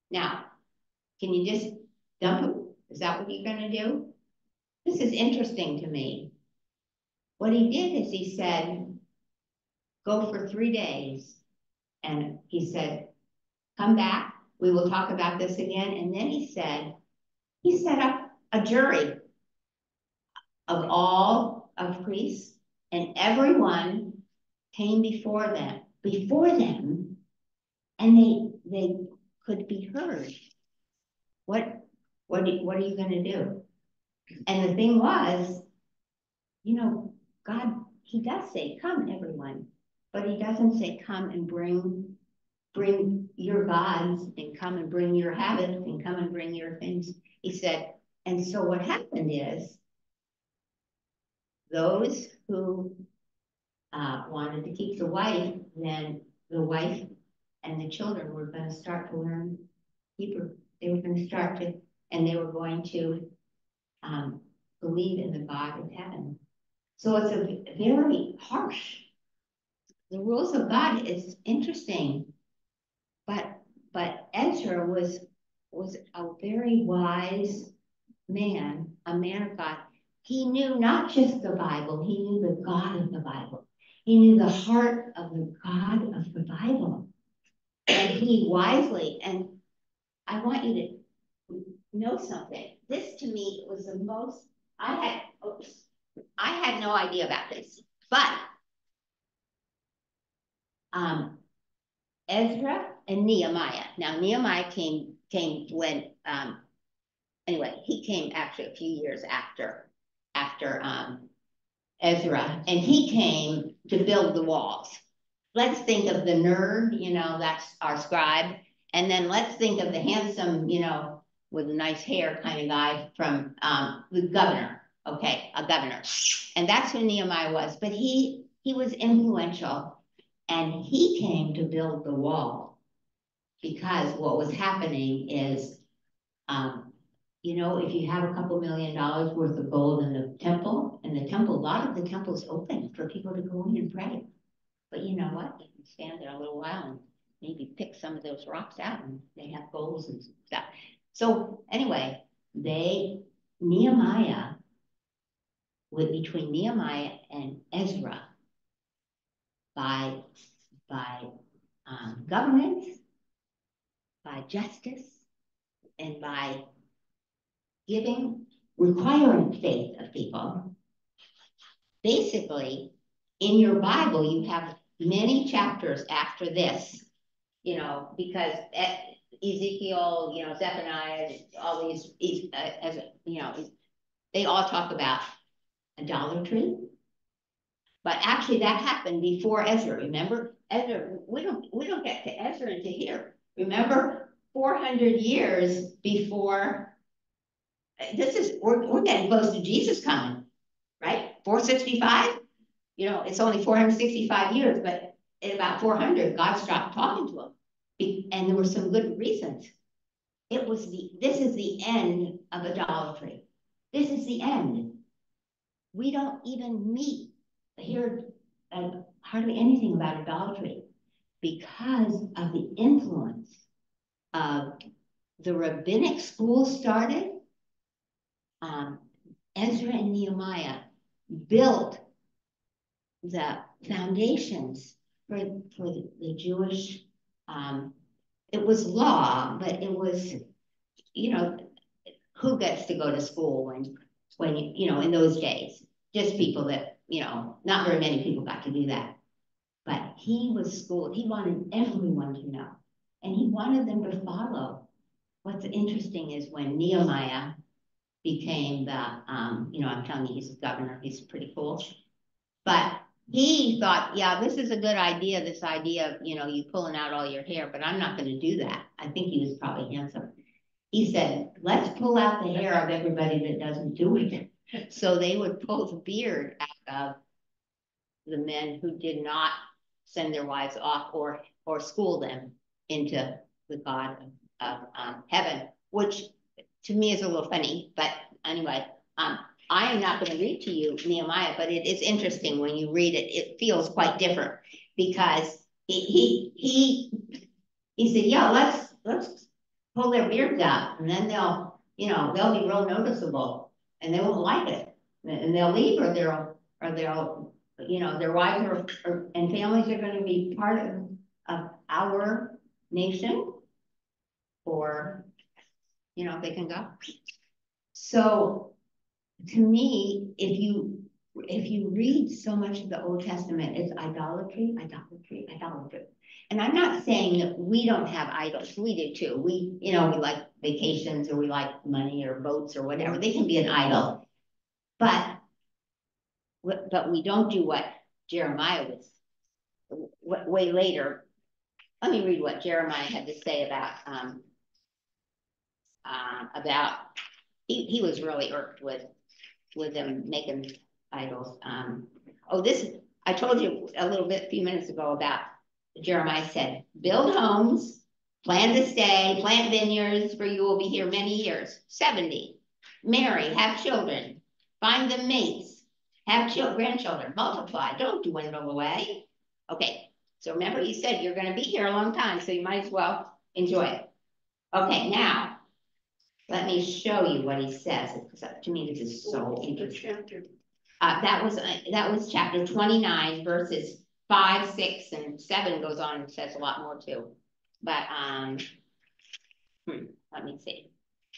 Now, can you just dump him? Is that what you're gonna do? This is interesting to me. What he did is he said, go for three days. And he said, come back, we will talk about this again. And then he said, he set up a jury of all of priests, and everyone came before them, before them, and they they could be heard. What what what are you going to do? And the thing was, you know, God, he does say, come everyone, but he doesn't say come and bring bring your gods and come and bring your habits and come and bring your things. He said, and so what happened is those who uh, wanted to keep the wife, then the wife and the children were going to start to learn Hebrew. They were going to start to, and they were going to um, believe in the God of heaven. So it's a very harsh. The rules of God is interesting, but but Ezra was was a very wise man, a man of God. He knew not just the Bible, he knew the God of the Bible. He knew the heart of the God of the Bible. And he wisely, and I want you to know something. This to me was the most, I had, oops, I had no idea about this, but um, Ezra and Nehemiah. Now Nehemiah came, came when, um, anyway, he came actually a few years after, after um, Ezra, and he came to build the walls. Let's think of the nerd, you know, that's our scribe. And then let's think of the handsome, you know, with nice hair kind of guy from um, the governor, okay, a governor. And that's who Nehemiah was, but he, he was influential, and he came to build the wall because what was happening is, um, you know, if you have a couple million dollars worth of gold in the temple, and the temple, a lot of the temple's open for people to go in and pray. But you know what? You can stand there a little while and maybe pick some of those rocks out, and they have golds and stuff. So anyway, they, Nehemiah, with between Nehemiah and Ezra, by, by um, government, by justice, and by giving, requiring faith of people, basically, in your Bible, you have many chapters after this, you know, because Ezekiel, you know, Zephaniah, all these, uh, as you know, they all talk about idolatry. But actually, that happened before Ezra. Remember, Ezra. We don't we don't get to Ezra into here. Remember, four hundred years before. This is we're we're getting close to Jesus coming, right? four sixty-five. You know, it's only four hundred sixty-five years, but at about four hundred, God stopped talking to him, and there were some good reasons. It was the, this is the end of idolatry. This is the end. We don't even meet, hear uh, hardly anything about idolatry because of the influence of the rabbinic school started. Um, Ezra and Nehemiah built the foundations for, for the, the Jewish, um, it was law, but it was, you know, who gets to go to school when, when you, you know, in those days, just people that, you know, not very many people got to do that. But he was schooled, he wanted everyone to know, and he wanted them to follow. What's interesting is when Nehemiah became the, um, you know, I'm telling you, he's a governor, he's pretty cool. But he thought, yeah, this is a good idea, this idea of, you know, you pulling out all your hair, but I'm not going to do that. I think he was probably handsome. He said, let's pull out the hair of everybody that doesn't do it. So they would pull the beard out of the men who did not send their wives off or, or school them into the God of, of um, heaven, which to me is a little funny, but anyway, um, I am not going to read to you Nehemiah, but it is interesting when you read it, it feels quite different because he, he, he, he said, yeah, let's, let's, pull their beards out, and then they'll, you know, they'll be real noticeable, and they won't like it, and they'll leave, or they'll, or they'll, you know, their wives are, or, and families are going to be part of, of our nation, or, you know, if they can go. So, to me, if you if you read so much of the Old Testament, it's idolatry, idolatry, idolatry. And I'm not saying that we don't have idols. We do too. We, you know, we like vacations, or we like money or boats or whatever. They can be an idol. But, but we don't do what Jeremiah was way later. Let me read what Jeremiah had to say about, um, uh, about, he, he was really irked with, with them making idols. Um, oh, this, I told you a little bit, a few minutes ago about Jeremiah said, build homes, plan to stay, plant vineyards, for you will be here many years, seventy. Marry, have children, find them mates, have children, grandchildren, multiply, don't dwindle away. Okay, so remember he said you're going to be here a long time, so you might as well enjoy it. Okay, now, let me show you what he says, because to me this is so interesting. Uh, that was uh, that was chapter twenty-nine, verses five, six, and seven goes on and says a lot more too. But um, hmm, let me see.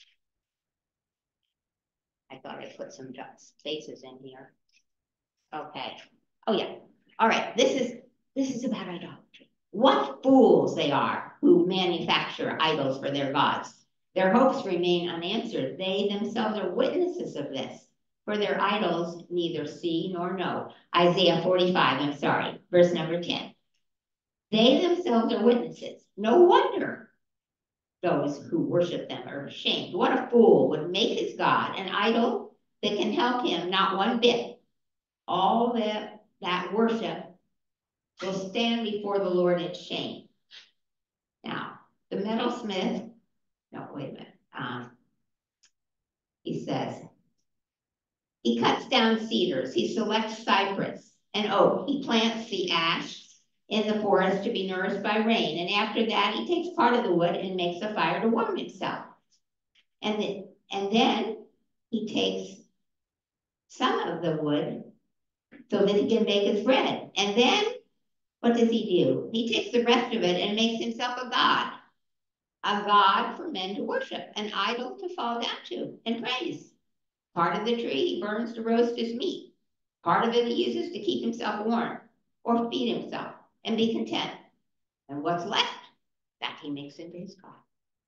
I thought I put some spaces in here. Okay. Oh yeah. All right. This is this is about idolatry. What fools they are who manufacture idols for their gods. Their hopes remain unanswered. They themselves are witnesses of this. For their idols neither see nor know. Isaiah forty-five, I'm sorry, verse number ten. They themselves are witnesses. No wonder those who worship them are ashamed. What a fool would make his God an idol that can help him not one bit. All that, that worship will stand before the Lord in shame. Now, the metalsmith, no, wait a minute. Um, he says, he cuts down cedars, he selects cypress and oak, he plants the ash in the forest to be nourished by rain, and after that he takes part of the wood and makes a fire to warm himself. And, the, and then he takes some of the wood so that he can bake his bread. And then what does he do? He takes the rest of it and makes himself a god. A god for men to worship, an idol to fall down to and praise. Part of the tree he burns to roast his meat. Part of it he uses to keep himself warm or feed himself and be content. And what's left, that he makes into his God.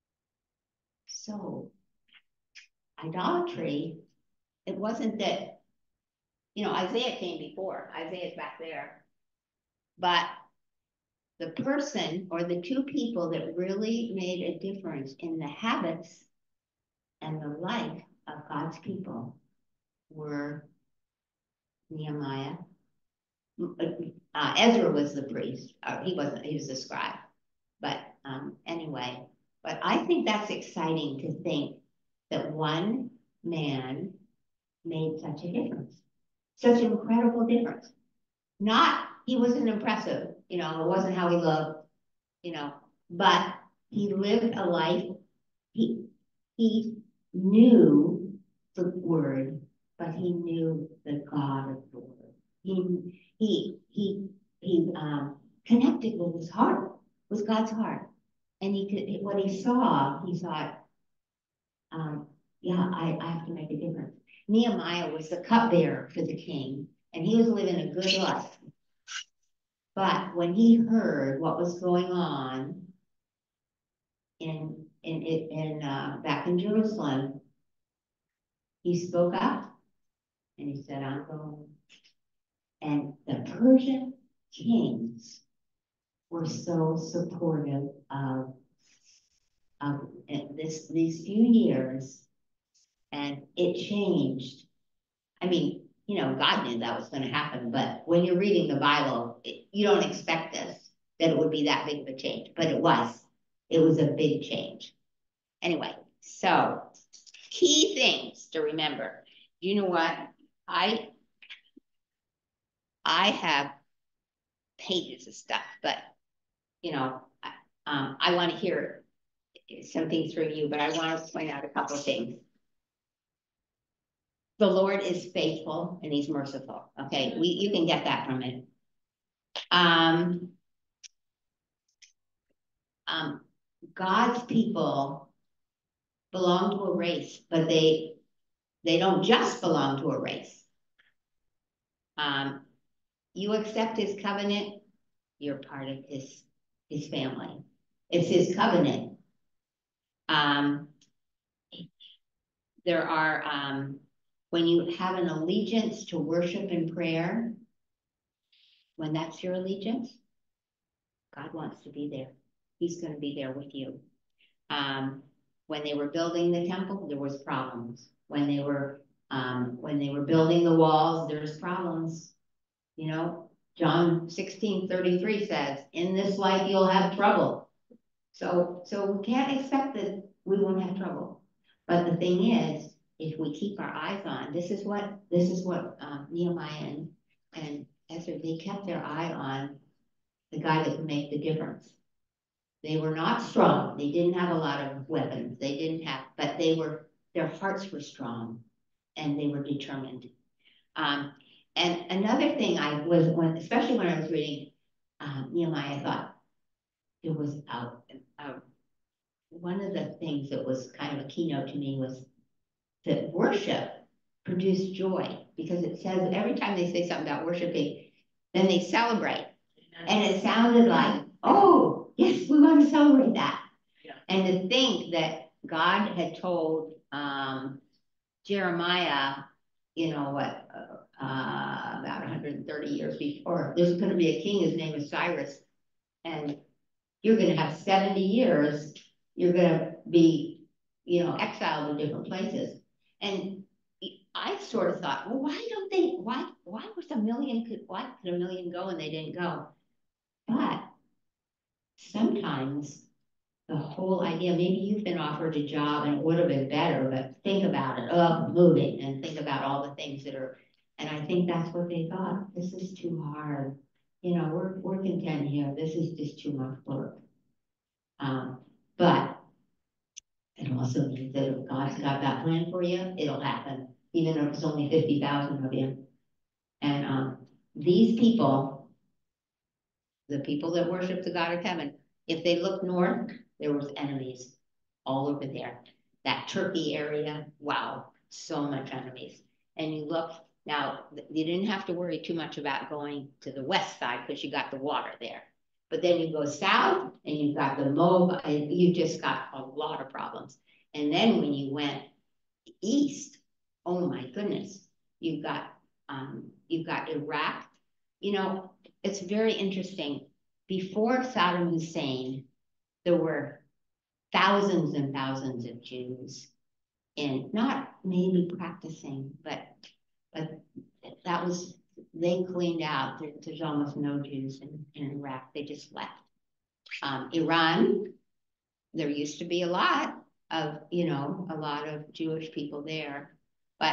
So, idolatry, it wasn't that, you know, Isaiah came before. Isaiah's back there. But the person or the two people that really made a difference in the habits and the life of God's people were Nehemiah. Uh, Ezra was the priest. Uh, he wasn't, he was the scribe. But um, anyway, but I think that's exciting to think that one man made such a difference, such an incredible difference. Not, he wasn't impressive, you know, it wasn't how he looked, you know, but he lived a life, he, he knew the word, but he knew the God of the word. He, he, he, he um, connected with his heart, with God's heart. And he could, what he saw, he thought, um, yeah, I, I have to make a difference. Nehemiah was the cupbearer for the king, and he was living a good life. But when he heard what was going on in in in uh, back in Jerusalem, he spoke up and he said, "I'm going." And the Persian kings were so supportive of of this these few years, and it changed. I mean, you know, God knew that was going to happen, but when you're reading the Bible, it, you don't expect this, that it would be that big of a change, but it was. It was a big change. Anyway, so key things to remember. You know what? I I have pages of stuff, but you know, um, I want to hear some things from you, but I want to point out a couple of things. The Lord is faithful and he's merciful. Okay, we you can get that from it. Um, um, God's people belong to a race, but they they don't just belong to a race. Um, you accept his covenant, you're part of his his family. It's his covenant. Um, there are um, when you have an allegiance to worship and prayer, when that's your allegiance, God wants to be there. He's going to be there with you. Um, when they were building the temple, there was problems. When they were um, when they were building the walls, there's problems. You know, John sixteen thirty-three says, "In this life you'll have trouble." So, so we can't expect that we won't have trouble. But the thing is, if we keep our eyes on, this is what this is what um, Nehemiah and, and Ezra, they kept their eye on the guy that could make the difference. They were not strong. They didn't have a lot of weapons. They didn't have, but they were, their hearts were strong and they were determined. Um, and another thing I was, when, especially when I was reading um, Nehemiah, I thought it was a, a, one of the things that was kind of a keynote to me was that worship produced joy, because it says every time they say something about worshiping, then they celebrate. And it sounded like, oh, yes, we want to celebrate that. Yeah. And to think that God had told um, Jeremiah, you know what, uh, uh, about one hundred thirty years before, there's going to be a king, his name is Cyrus, and you're going to have seventy years, you're going to be, you know, exiled to different places. And I sort of thought, well, why don't they, why, why was a million, could, why could a million go and they didn't go? But sometimes the whole idea, maybe you've been offered a job and it would have been better, but think about it, oh, moving, and think about all the things that are, and I think that's what they thought. This is too hard. You know, we're, we're content here. This is just too much work. Um, but it also means that if God's got that plan for you, it'll happen, even if it's only fifty thousand of you. And um, these people, the people that worship the God of heaven, if they look north, there was enemies all over there. That Turkey area, wow, so much enemies. And you look, now you didn't have to worry too much about going to the west side because you got the water there. But then you go south and you've got the Moab, and you just got a lot of problems. And then when you went east, oh my goodness, you've got um, you've got Iraq. You know, it's very interesting. Before Saddam Hussein, there were thousands and thousands of Jews in, not maybe practicing, but but that was, they cleaned out. There, there's almost no Jews in, in Iraq. They just left. Um, Iran, there used to be a lot of, you know, a lot of Jewish people there. But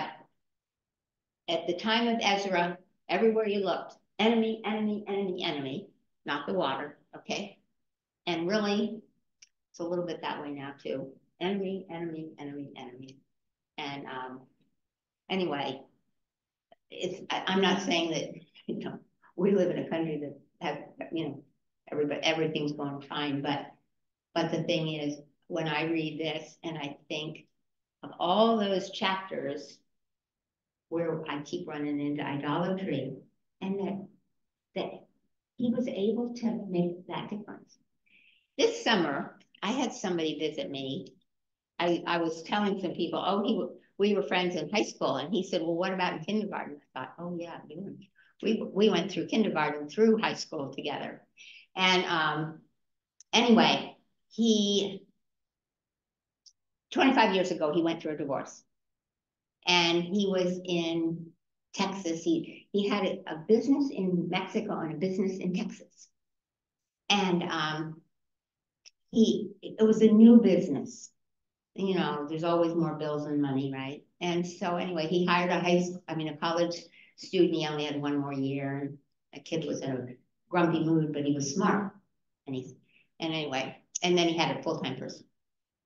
at the time of Ezra, everywhere you looked, enemy, enemy, enemy, enemy, not the water, okay? And really, it's a little bit that way now too. Enemy, enemy, enemy, enemy. And um, anyway, it's, I, I'm not saying that, you know, we live in a country that have, you know, everybody, everything's going fine, but, but the thing is, when I read this and I think of all those chapters where I keep running into idolatry, and that, that he was able to make that difference. This summer, I had somebody visit me. I, I was telling some people, oh, he, we were friends in high school. And he said, well, what about in kindergarten? I thought, oh yeah, we, we went through kindergarten through high school together. And um, anyway, he, twenty-five years ago, he went through a divorce. And he was in Texas. He, he had a, a business in Mexico and a business in Texas. And um, he, it was a new business. You know, there's always more bills than money, right? And so anyway, he hired a high school, I mean, a college student. He only had one more year. And a kid was in a grumpy mood, but he was smart. And he's, and anyway, and then he had a full-time person.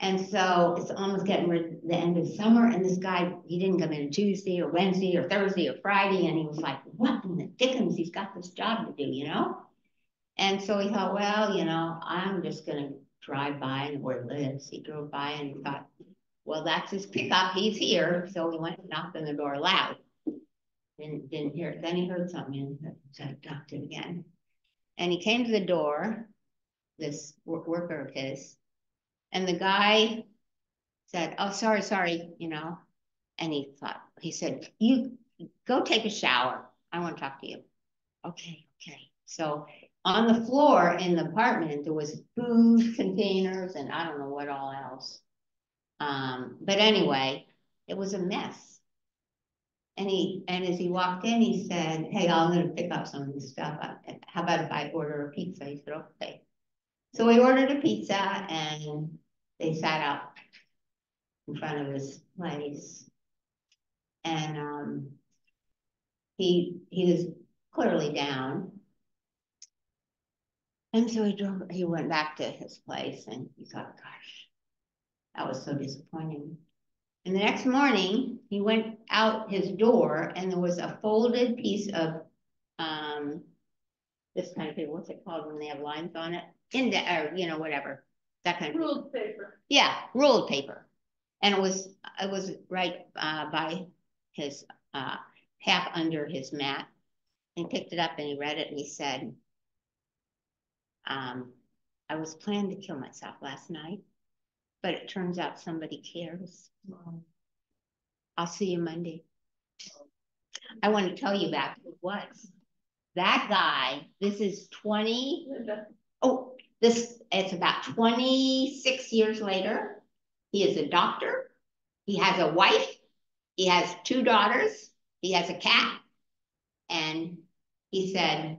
And so it's almost getting rid the end of summer, and this guy, he didn't come in Tuesday or Wednesday or Thursday or Friday, and he was like, what in the dickens, he's got this job to do, you know? And so he thought, well, you know, I'm just gonna drive by and where he lives. He drove by and he thought, well, that's his pickup, he's here. So he went and knocked on the door loud. Didn't, didn't hear it. Then he heard something and so I knocked it again. And he came to the door, this worker of his, and the guy said, oh, sorry, sorry, you know. And he thought, he said, you go take a shower. I want to talk to you. Okay, okay. So on the floor in the apartment, there was food containers and I don't know what all else. Um, but anyway, it was a mess. And he, and as he walked in, he said, hey, I'm going to pick up some of this stuff. How about if I order a pizza? He said, okay. So we ordered a pizza and they sat out in front of his place. And um, he, he was clearly down. And so he drove, he went back to his place and he thought, gosh, that was so disappointing. And the next morning, he went out his door and there was a folded piece of um, this kind of paper. What's it called when they have lines on it? Inde or, you know, whatever. That kind of Ruled paper. Yeah, ruled paper. And it was, it was right uh, by his, uh, half under his mat. And he picked it up and he read it and he said, um, I was planning to kill myself last night, but it turns out somebody cares. Wow. I'll see you Monday. I want to tell you about who it was. That guy, this is twenty, oh, this, it's about twenty-six years later. He is a doctor. He has a wife. He has two daughters. He has a cat. And he said,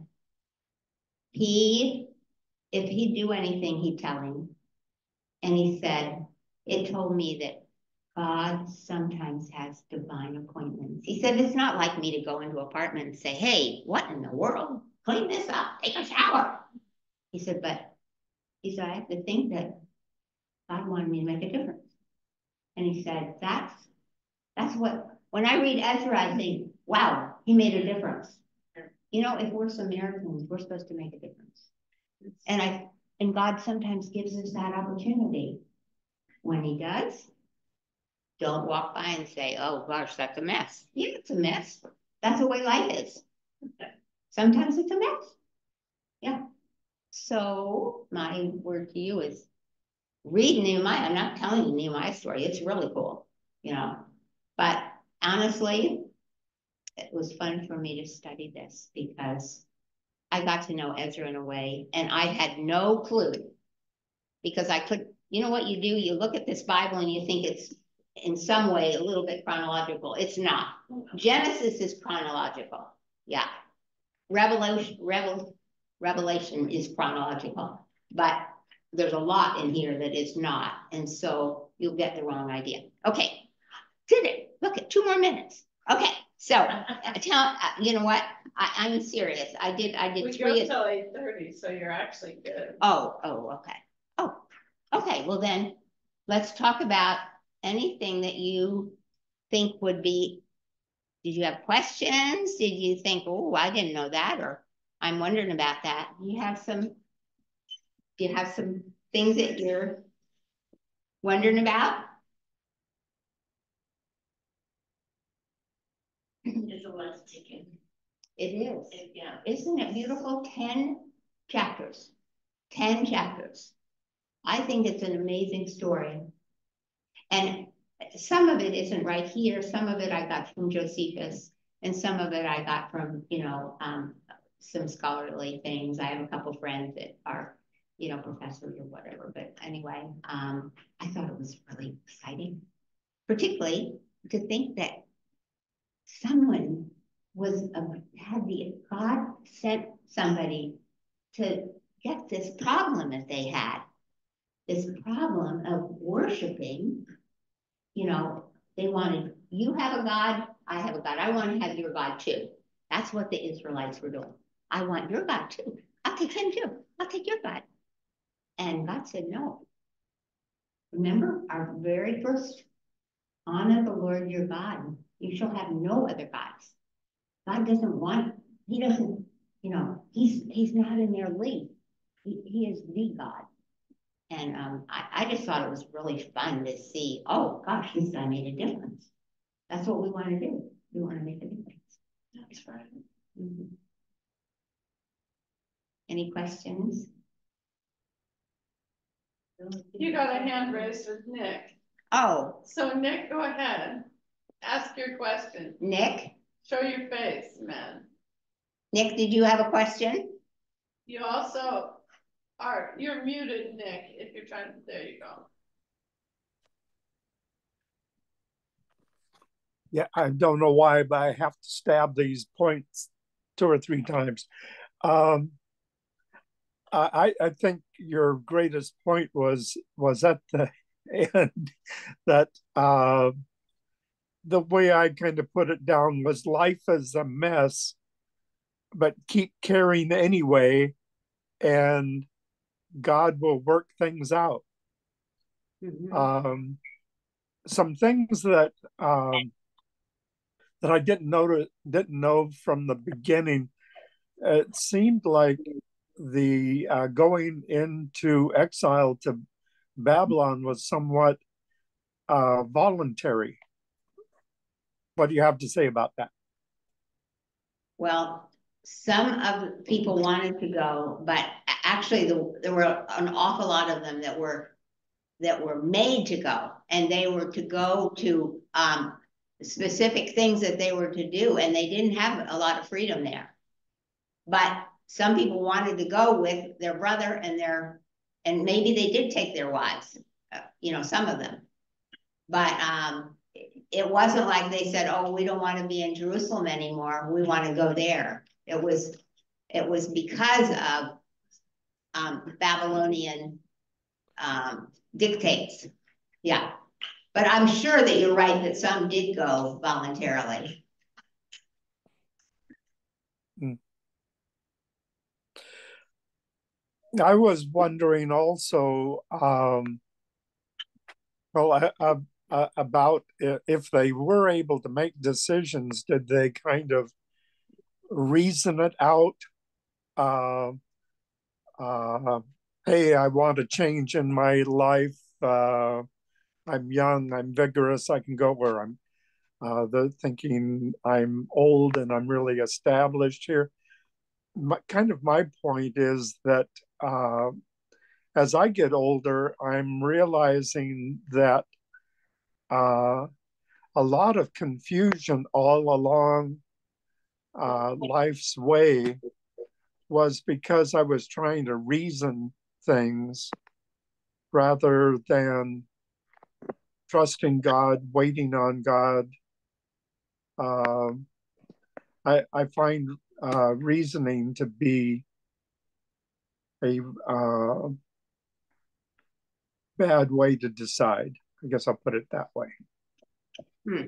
he, if he'd do anything, he'd tell him. And he said, it told me that God sometimes has divine appointments. He said, it's not like me to go into an apartment and say, hey, what in the world? Clean this up, take a shower. He said, but he said, I have to think that God wanted me to make a difference. And he said, that's, that's what, when I read Ezra, I think, wow, he made a difference. You know, if we're Samaritans, we're supposed to make a difference. And I, and God sometimes gives us that opportunity. When he does, don't walk by and say, oh gosh, that's a mess. Yeah, it's a mess. That's the way life is. Sometimes it's a mess. Yeah. So my word to you is read Nehemiah. I'm not telling you Nehemiah's story. It's really cool, you know. But honestly, it was fun for me to study this because I got to know Ezra in a way, and I had no clue because I could, you know what you do? You look at this Bible and you think it's in some way a little bit chronological. It's not. Genesis is chronological. Yeah. Revelation, Revel, Revelation is chronological, but there's a lot in here that is not. And so you'll get the wrong idea. Okay. Did it. Look at two more minutes. Okay. So uh, tell, uh, you know what? I, I'm serious. I did, I did We three. go till eight thirty, so you're actually good. Oh, oh, okay. Oh, okay. Well then, let's talk about anything that you think would be. Did you have questions? Did you think, oh, I didn't know that, or I'm wondering about that? You have some. Do you have some things that you're wondering about? There's a lot to take in. It is. It, yeah. Isn't it beautiful? ten chapters. ten chapters. I think it's an amazing story. And some of it isn't right here. Some of it I got from Josephus, and some of it I got from, you know, um, some scholarly things. I have a couple friends that are, you know, professors or whatever. But anyway, um, I thought it was really exciting, particularly to think that someone was a, had the God sent somebody to get this problem that they had, this problem of worshiping. You know, they wanted, you have a God, I have a God. I want to have your God too. That's what the Israelites were doing. I want your God too. I'll take him too. I'll take your God. And God said no. Remember our very first, honor the Lord your God. You shall have no other gods. God doesn't want, he doesn't, you know, he's he's not in their league. He, he is the God. And um, I, I just thought it was really fun to see, oh gosh, this guy made a difference. That's what we want to do. We want to make a difference. That's right. Mm-hmm. Any questions? You got a hand raised with Nick. Oh. So Nick, go ahead. Ask your question. Nick? Show your face, man. Nick, did you have a question? You also are, you're muted, Nick, if you're trying to, there you go. Yeah, I don't know why, but I have to stab these points two or three times. Um, I, I think your greatest point was was at the end that uh, the way I kind of put it down was life is a mess, but keep caring anyway, and God will work things out. Mm-hmm. Um, some things that um, that I didn't know didn't know from the beginning. It seemed like the uh, going into exile to Babylon was somewhat uh, voluntary. What do you have to say about that? Well, some of the people wanted to go, but actually the, there were an awful lot of them that were that were made to go, and they were to go to um, specific things that they were to do, and they didn't have a lot of freedom there. But some people wanted to go with their brother and their, and maybe they did take their wives, uh, you know, some of them. But um, it wasn't like they said, oh, we don't want to be in Jerusalem anymore. We want to go there. It was, it was because of um, Babylonian um, dictates. Yeah. But I'm sure that you're right that some did go voluntarily. Hmm. I was wondering also, um, well, uh, uh, about if they were able to make decisions, did they kind of reason it out? Uh, uh, hey, I want a change in my life. Uh, I'm young, I'm vigorous, I can go where I'm. Uh, the thinking I'm old and I'm really established here. My, kind of my point is that uh, as I get older, I'm realizing that uh, a lot of confusion all along uh, life's way was because I was trying to reason things rather than trusting God, waiting on God. Uh, I, I find uh, reasoning to be a uh, bad way to decide. I guess I'll put it that way. Hmm.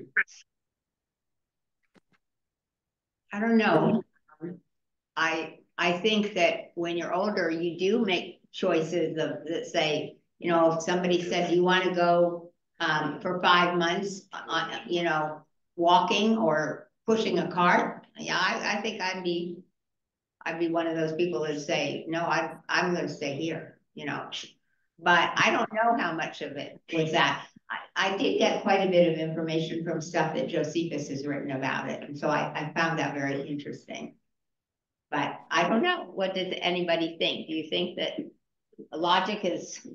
I don't know. I I think that when you're older, you do make choices of that say, you know, if somebody said, do you want to go um, for five months, on, you know, walking or pushing a cart? Yeah, I, I think I'd be, I'd be one of those people that say, no, I, I'm going to stay here, you know. But I don't know how much of it was that. I, I did get quite a bit of information from stuff that Josephus has written about it. And so I, I found that very interesting. But I don't know. What does anybody think? Do you think that logic is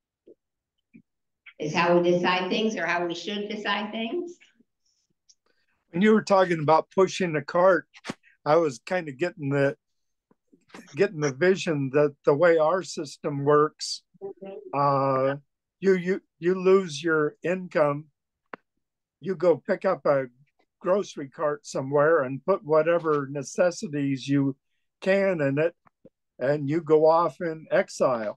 is how we decide things, or how we should decide things? When you were talking about pushing the cart, I was kind of getting the getting the vision that the way our system works, uh, you you you lose your income, you go pick up a grocery cart somewhere and put whatever necessities you can in it, and you go off in exile.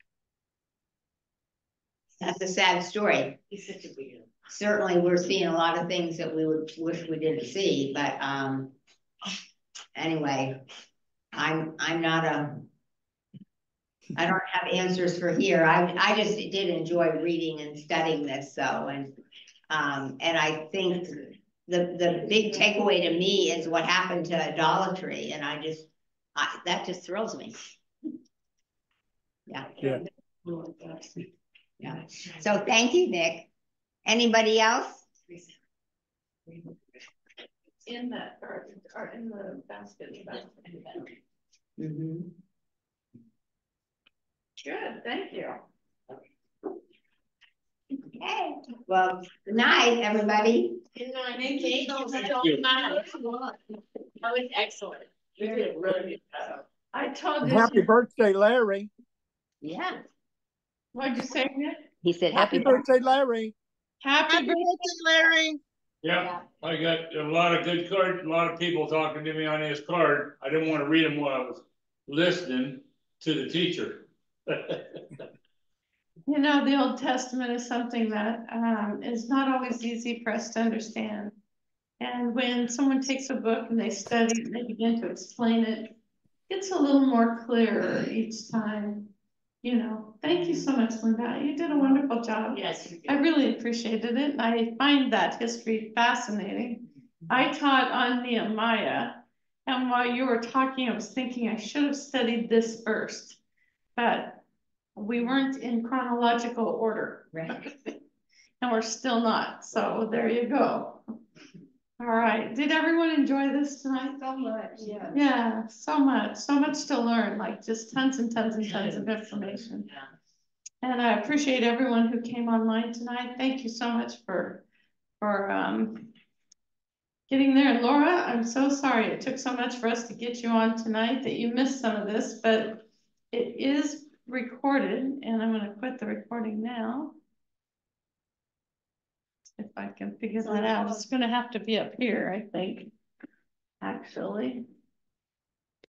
That's a sad story. Certainly, we're seeing a lot of things that we would wish we didn't see. But um, anyway, I'm I'm not a. I don't have answers for here. I, I just did enjoy reading and studying this, so, and, um, and I think the, the big takeaway to me is what happened to idolatry, and I just, I, that just thrills me. Yeah. Yeah. Yeah. So thank you, Nick. Anybody else? In that, or, or in the basket. Mm-hmm. Good, thank you. Okay, well, good night, everybody. Good night. Thank you so much. That was excellent. You did really good. I told And you. happy birthday, Larry. Yeah. What'd you say, Nick? He said Happy happy birthday, Larry. Happy Happy birthday. birthday, Larry. Yeah, I got a lot of good cards, a lot of people talking to me on this card. I didn't want to read them while I was listening to the teacher. You know, the Old Testament is something that um, is not always easy for us to understand. And when someone takes a book and they study and they begin to explain it, it gets a little more clearer each time. You know, thank you so much, Linda. You did a wonderful job. Yes, you I did. really appreciated it, and I find that history fascinating. I taught on Nehemiah, and while you were talking, I was thinking I should have studied this first, but we weren't in chronological order. Right. And we're still not, so there you go. All right, did everyone enjoy this tonight? So much, yeah. Yeah, so much, so much to learn, like just tons and tons and tons of information. And I appreciate everyone who came online tonight. Thank you so much for, for um, getting there. And Laura, I'm so sorry it took so much for us to get you on tonight that you missed some of this, but it is recorded, and I'm gonna quit the recording now. If I can figure that out, it's gonna have to be up here, I think, actually.